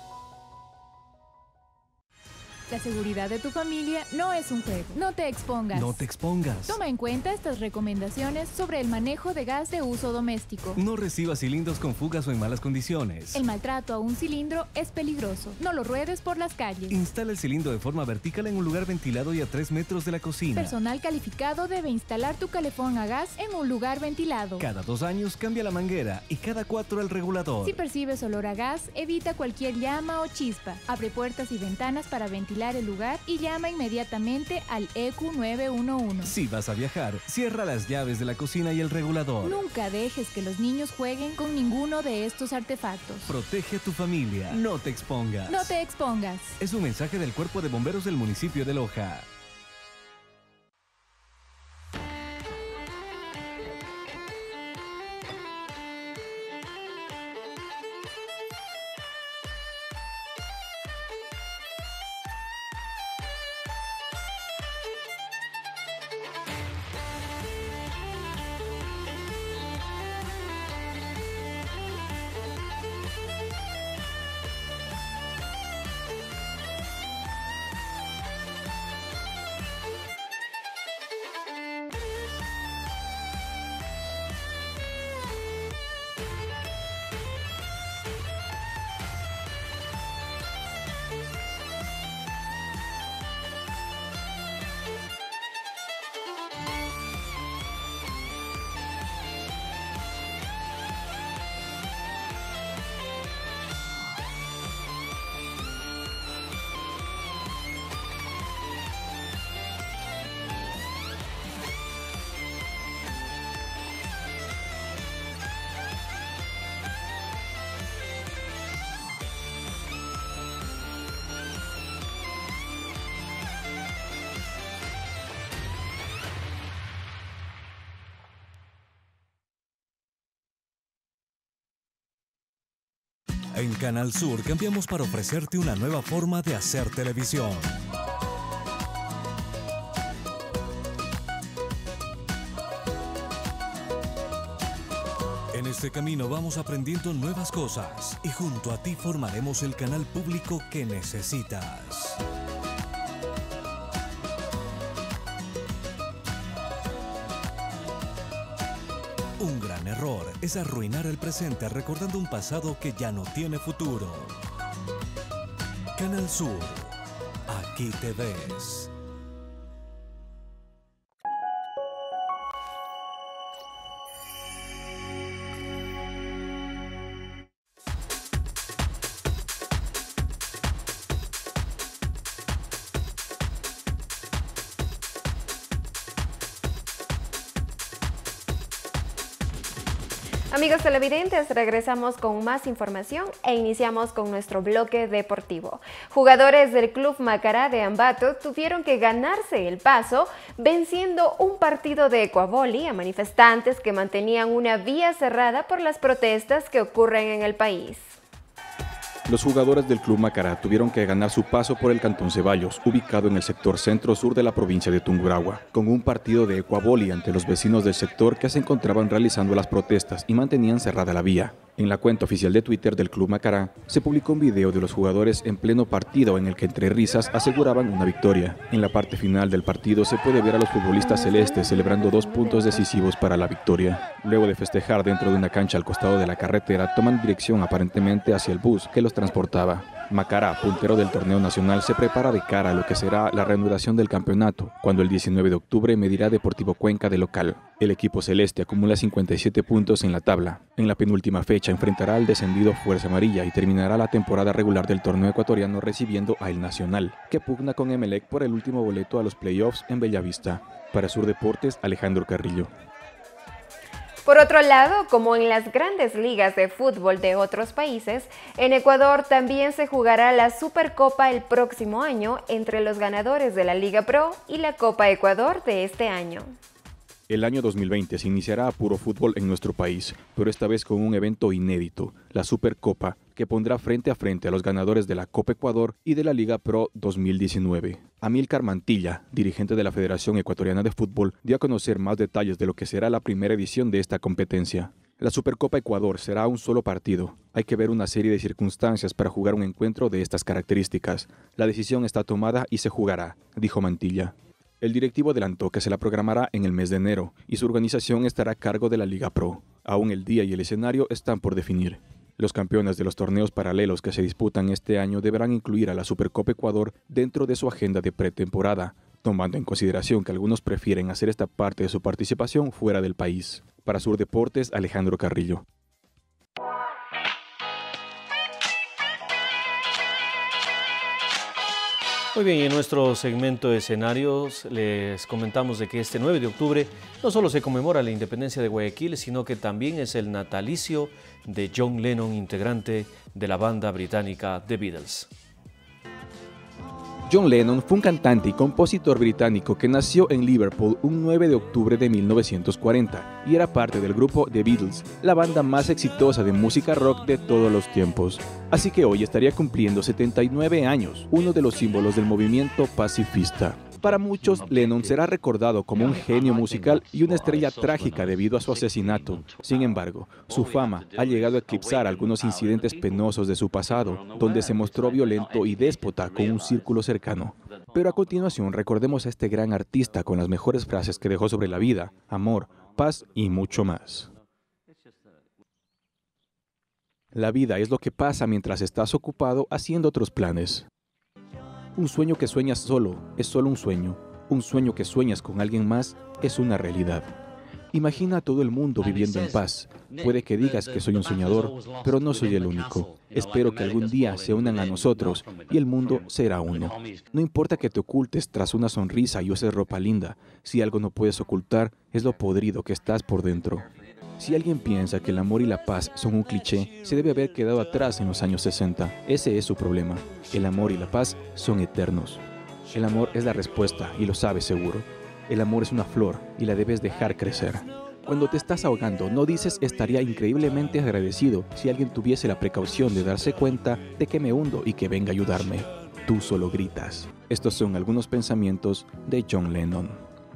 La seguridad de tu familia no es un juego. No te expongas. No te expongas. Toma en cuenta estas recomendaciones sobre el manejo de gas de uso doméstico. No recibas cilindros con fugas o en malas condiciones. El maltrato a un cilindro es peligroso. No lo ruedes por las calles. Instala el cilindro de forma vertical en un lugar ventilado y a 3 metros de la cocina. Personal calificado debe instalar tu calefón a gas en un lugar ventilado. Cada 2 años cambia la manguera y cada 4 el regulador. Si percibes olor a gas, evita cualquier llama o chispa. Abre puertas y ventanas para ventilar el lugar y llama inmediatamente al EQ 911. Si vas a viajar, cierra las llaves de la cocina y el regulador. Nunca dejes que los niños jueguen con ninguno de estos artefactos. Protege a tu familia. No te expongas. No te expongas. Es un mensaje del Cuerpo de Bomberos del municipio de Loja. En Canal Sur cambiamos para ofrecerte una nueva forma de hacer televisión. En este camino vamos aprendiendo nuevas cosas y junto a ti formaremos el canal público que necesitas. Un gran error es arruinar el presente recordando un pasado que ya no tiene futuro. Canal Sur, aquí te ves. Amigos televidentes, regresamos con más información e iniciamos con nuestro bloque deportivo. Jugadores del Club Macará de Ambato tuvieron que ganarse el paso venciendo un partido de ecuavoli a manifestantes que mantenían una vía cerrada por las protestas que ocurren en el país. Los jugadores del Club Macará tuvieron que ganar su paso por el Cantón Ceballos, ubicado en el sector centro-sur de la provincia de Tungurahua, con un partido de ecuavoli ante los vecinos del sector que se encontraban realizando las protestas y mantenían cerrada la vía. En la cuenta oficial de Twitter del Club Macará se publicó un video de los jugadores en pleno partido en el que entre risas aseguraban una victoria. En la parte final del partido se puede ver a los futbolistas celestes celebrando 2 puntos decisivos para la victoria. Luego de festejar dentro de una cancha al costado de la carretera, toman dirección aparentemente hacia el bus que los transportaba. Macará, puntero del torneo nacional, se prepara de cara a lo que será la reanudación del campeonato, cuando el 19 de octubre medirá Deportivo Cuenca de local. El equipo celeste acumula 57 puntos en la tabla. En la penúltima fecha enfrentará al descendido Fuerza Amarilla y terminará la temporada regular del torneo ecuatoriano recibiendo a El Nacional, que pugna con Emelec por el último boleto a los playoffs en Bellavista. Para Sur Deportes, Alejandro Carrillo. Por otro lado, como en las grandes ligas de fútbol de otros países, en Ecuador también se jugará la Supercopa el próximo año entre los ganadores de la Liga Pro y la Copa Ecuador de este año. El año 2020 se iniciará a puro fútbol en nuestro país, pero esta vez con un evento inédito, la Supercopa, que pondrá frente a frente a los ganadores de la Copa Ecuador y de la Liga Pro 2019. Amílcar Mantilla, dirigente de la Federación Ecuatoriana de Fútbol, dio a conocer más detalles de lo que será la primera edición de esta competencia. La Supercopa Ecuador será un solo partido. Hay que ver una serie de circunstancias para jugar un encuentro de estas características. La decisión está tomada y se jugará, dijo Mantilla. El directivo adelantó que se la programará en el mes de enero y su organización estará a cargo de la Liga Pro. Aún el día y el escenario están por definir. Los campeones de los torneos paralelos que se disputan este año deberán incluir a la Supercopa Ecuador dentro de su agenda de pretemporada, tomando en consideración que algunos prefieren hacer esta parte de su participación fuera del país. Para Sur Deportes, Alejandro Carrillo. Muy bien, y en nuestro segmento de escenarios les comentamos de que este 9 de octubre no solo se conmemora la independencia de Guayaquil, sino que también es el natalicio de John Lennon, integrante de la banda británica The Beatles. John Lennon fue un cantante y compositor británico que nació en Liverpool un 9 de octubre de 1940 y era parte del grupo The Beatles, la banda más exitosa de música rock de todos los tiempos. Así que hoy estaría cumpliendo 79 años, uno de los símbolos del movimiento pacifista. Para muchos, Lennon será recordado como un genio musical y una estrella trágica debido a su asesinato. Sin embargo, su fama ha llegado a eclipsar algunos incidentes penosos de su pasado, donde se mostró violento y déspota con un círculo cercano. Pero a continuación recordemos a este gran artista con las mejores frases que dejó sobre la vida, amor, paz y mucho más. La vida es lo que pasa mientras estás ocupado haciendo otros planes. Un sueño que sueñas solo es solo un sueño. Un sueño que sueñas con alguien más es una realidad. Imagina a todo el mundo viviendo en paz. Puede que digas que soy un soñador, pero no soy el único. Espero que algún día se unan a nosotros y el mundo será uno. No importa que te ocultes tras una sonrisa y uses ropa linda. Si algo no puedes ocultar, es lo podrido que estás por dentro. Si alguien piensa que el amor y la paz son un cliché, se debe haber quedado atrás en los años 60. Ese es su problema. El amor y la paz son eternos. El amor es la respuesta y lo sabes seguro. El amor es una flor y la debes dejar crecer. Cuando te estás ahogando, no dices estaría increíblemente agradecido si alguien tuviese la precaución de darse cuenta de que me hundo y que venga a ayudarme. Tú solo gritas. Estos son algunos pensamientos de John Lennon.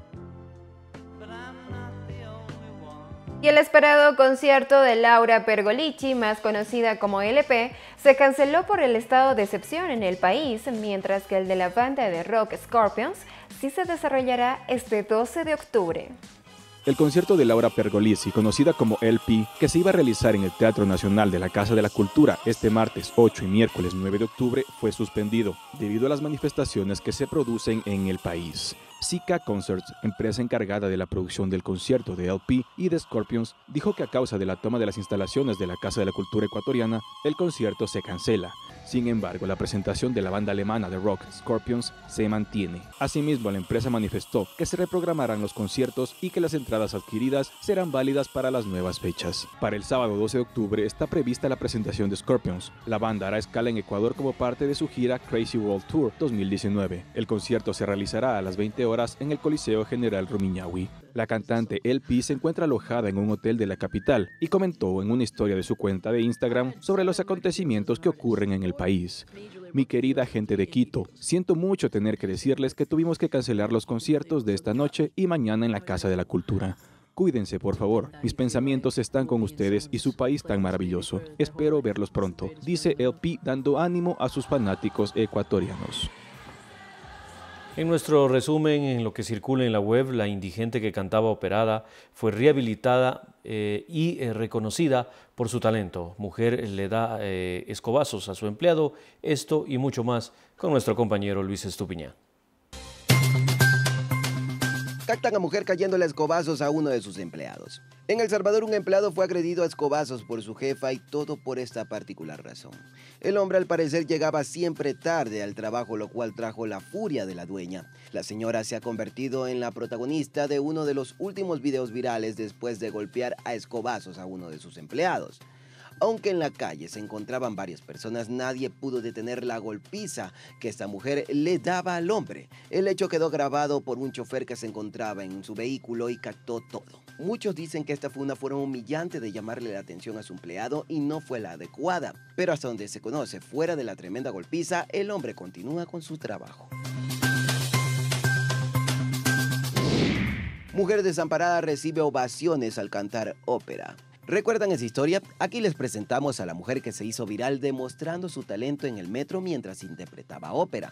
Y el esperado concierto de Laura Pergolici, más conocida como LP, se canceló por el estado de excepción en el país, mientras que el de la banda de rock Scorpions sí se desarrollará este 12 de octubre. El concierto de Laura Pergolici, conocida como LP, que se iba a realizar en el Teatro Nacional de la Casa de la Cultura este martes 8 y miércoles 9 de octubre, fue suspendido debido a las manifestaciones que se producen en el país. Sika Concerts, empresa encargada de la producción del concierto de LP y de Scorpions, dijo que a causa de la toma de las instalaciones de la Casa de la Cultura ecuatoriana, el concierto se cancela. Sin embargo, la presentación de la banda alemana de rock Scorpions se mantiene. Asimismo, la empresa manifestó que se reprogramarán los conciertos y que las entradas adquiridas serán válidas para las nuevas fechas. Para el sábado 12 de octubre está prevista la presentación de Scorpions. La banda hará escala en Ecuador como parte de su gira Crazy World Tour 2019. El concierto se realizará a las 20 horas en el Coliseo General Rumiñahui. La cantante LP se encuentra alojada en un hotel de la capital y comentó en una historia de su cuenta de Instagram sobre los acontecimientos que ocurren en el país. Mi querida gente de Quito, siento mucho tener que decirles que tuvimos que cancelar los conciertos de esta noche y mañana en la Casa de la Cultura. Cuídense, por favor. Mis pensamientos están con ustedes y su país tan maravilloso. Espero verlos pronto, dice LP dando ánimo a sus fanáticos ecuatorianos. En nuestro resumen, en lo que circula en la web, la indigente que cantaba operada fue rehabilitada y reconocida por su talento. Mujer le da escobazos a su empleado, esto y mucho más con nuestro compañero Luis Estupiñán. Captan a mujer cayéndole a escobazos a uno de sus empleados. En El Salvador, un empleado fue agredido a escobazos por su jefa y todo por esta particular razón. El hombre al parecer llegaba siempre tarde al trabajo, lo cual trajo la furia de la dueña. La señora se ha convertido en la protagonista de uno de los últimos videos virales después de golpear a escobazos a uno de sus empleados. Aunque en la calle se encontraban varias personas, nadie pudo detener la golpiza que esta mujer le daba al hombre. El hecho quedó grabado por un chofer que se encontraba en su vehículo y captó todo. Muchos dicen que esta fue una forma humillante de llamarle la atención a su empleado y no fue la adecuada. Pero hasta donde se conoce, fuera de la tremenda golpiza, el hombre continúa con su trabajo. Mujer desamparada recibe ovaciones al cantar ópera. ¿Recuerdan esa historia? Aquí les presentamos a la mujer que se hizo viral demostrando su talento en el metro mientras interpretaba ópera.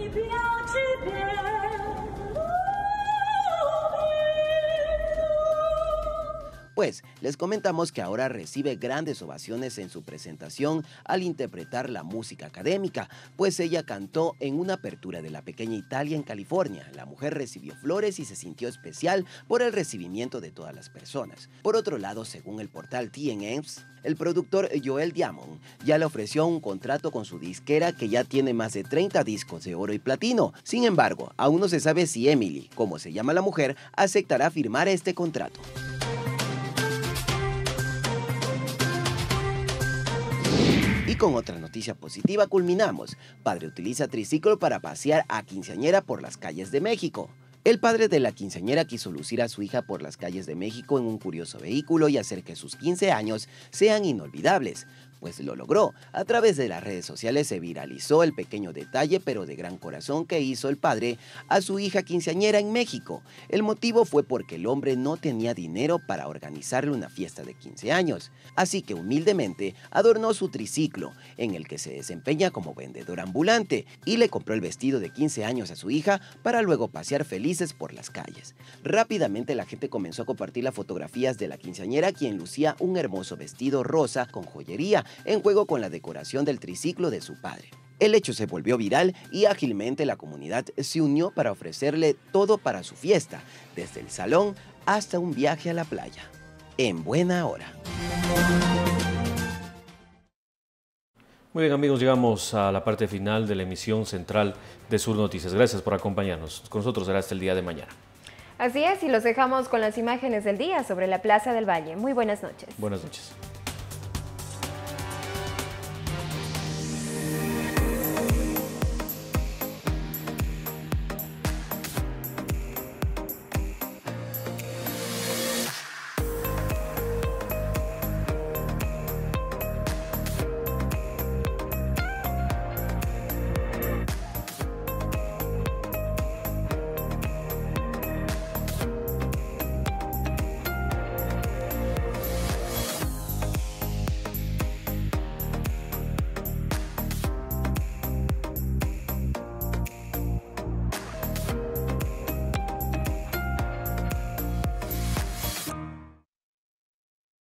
Pues les comentamos que ahora recibe grandes ovaciones en su presentación al interpretar la música académica, pues ella cantó en una apertura de La Pequeña Italia en California. La mujer recibió flores y se sintió especial por el recibimiento de todas las personas. Por otro lado, según el portal TNS, el productor Joel Diamond ya le ofreció un contrato con su disquera que ya tiene más de 30 discos de oro y platino. Sin embargo, aún no se sabe si Emily, como se llama la mujer, aceptará firmar este contrato. Y con otra noticia positiva culminamos. Padre utiliza triciclo para pasear a quinceañera por las calles de México. El padre de la quinceañera quiso lucir a su hija por las calles de México en un curioso vehículo y hacer que sus 15 años sean inolvidables. Pues lo logró. A través de las redes sociales se viralizó el pequeño detalle, pero de gran corazón, que hizo el padre a su hija quinceañera en México. El motivo fue porque el hombre no tenía dinero para organizarle una fiesta de 15 años. Así que humildemente adornó su triciclo, en el que se desempeña como vendedor ambulante, y le compró el vestido de 15 años a su hija para luego pasear felices por las calles. Rápidamente la gente comenzó a compartir las fotografías de la quinceañera, quien lucía un hermoso vestido rosa con joyería, en juego con la decoración del triciclo de su padre. El hecho se volvió viral y ágilmente la comunidad se unió para ofrecerle todo para su fiesta, desde el salón hasta un viaje a la playa. En buena hora. Muy bien, amigos, llegamos a la parte final de la emisión central de Sur Noticias. Gracias por acompañarnos. Con nosotros será hasta el día de mañana. Así es, y los dejamos con las imágenes del día sobre la Plaza del Valle. Muy buenas noches. Buenas noches.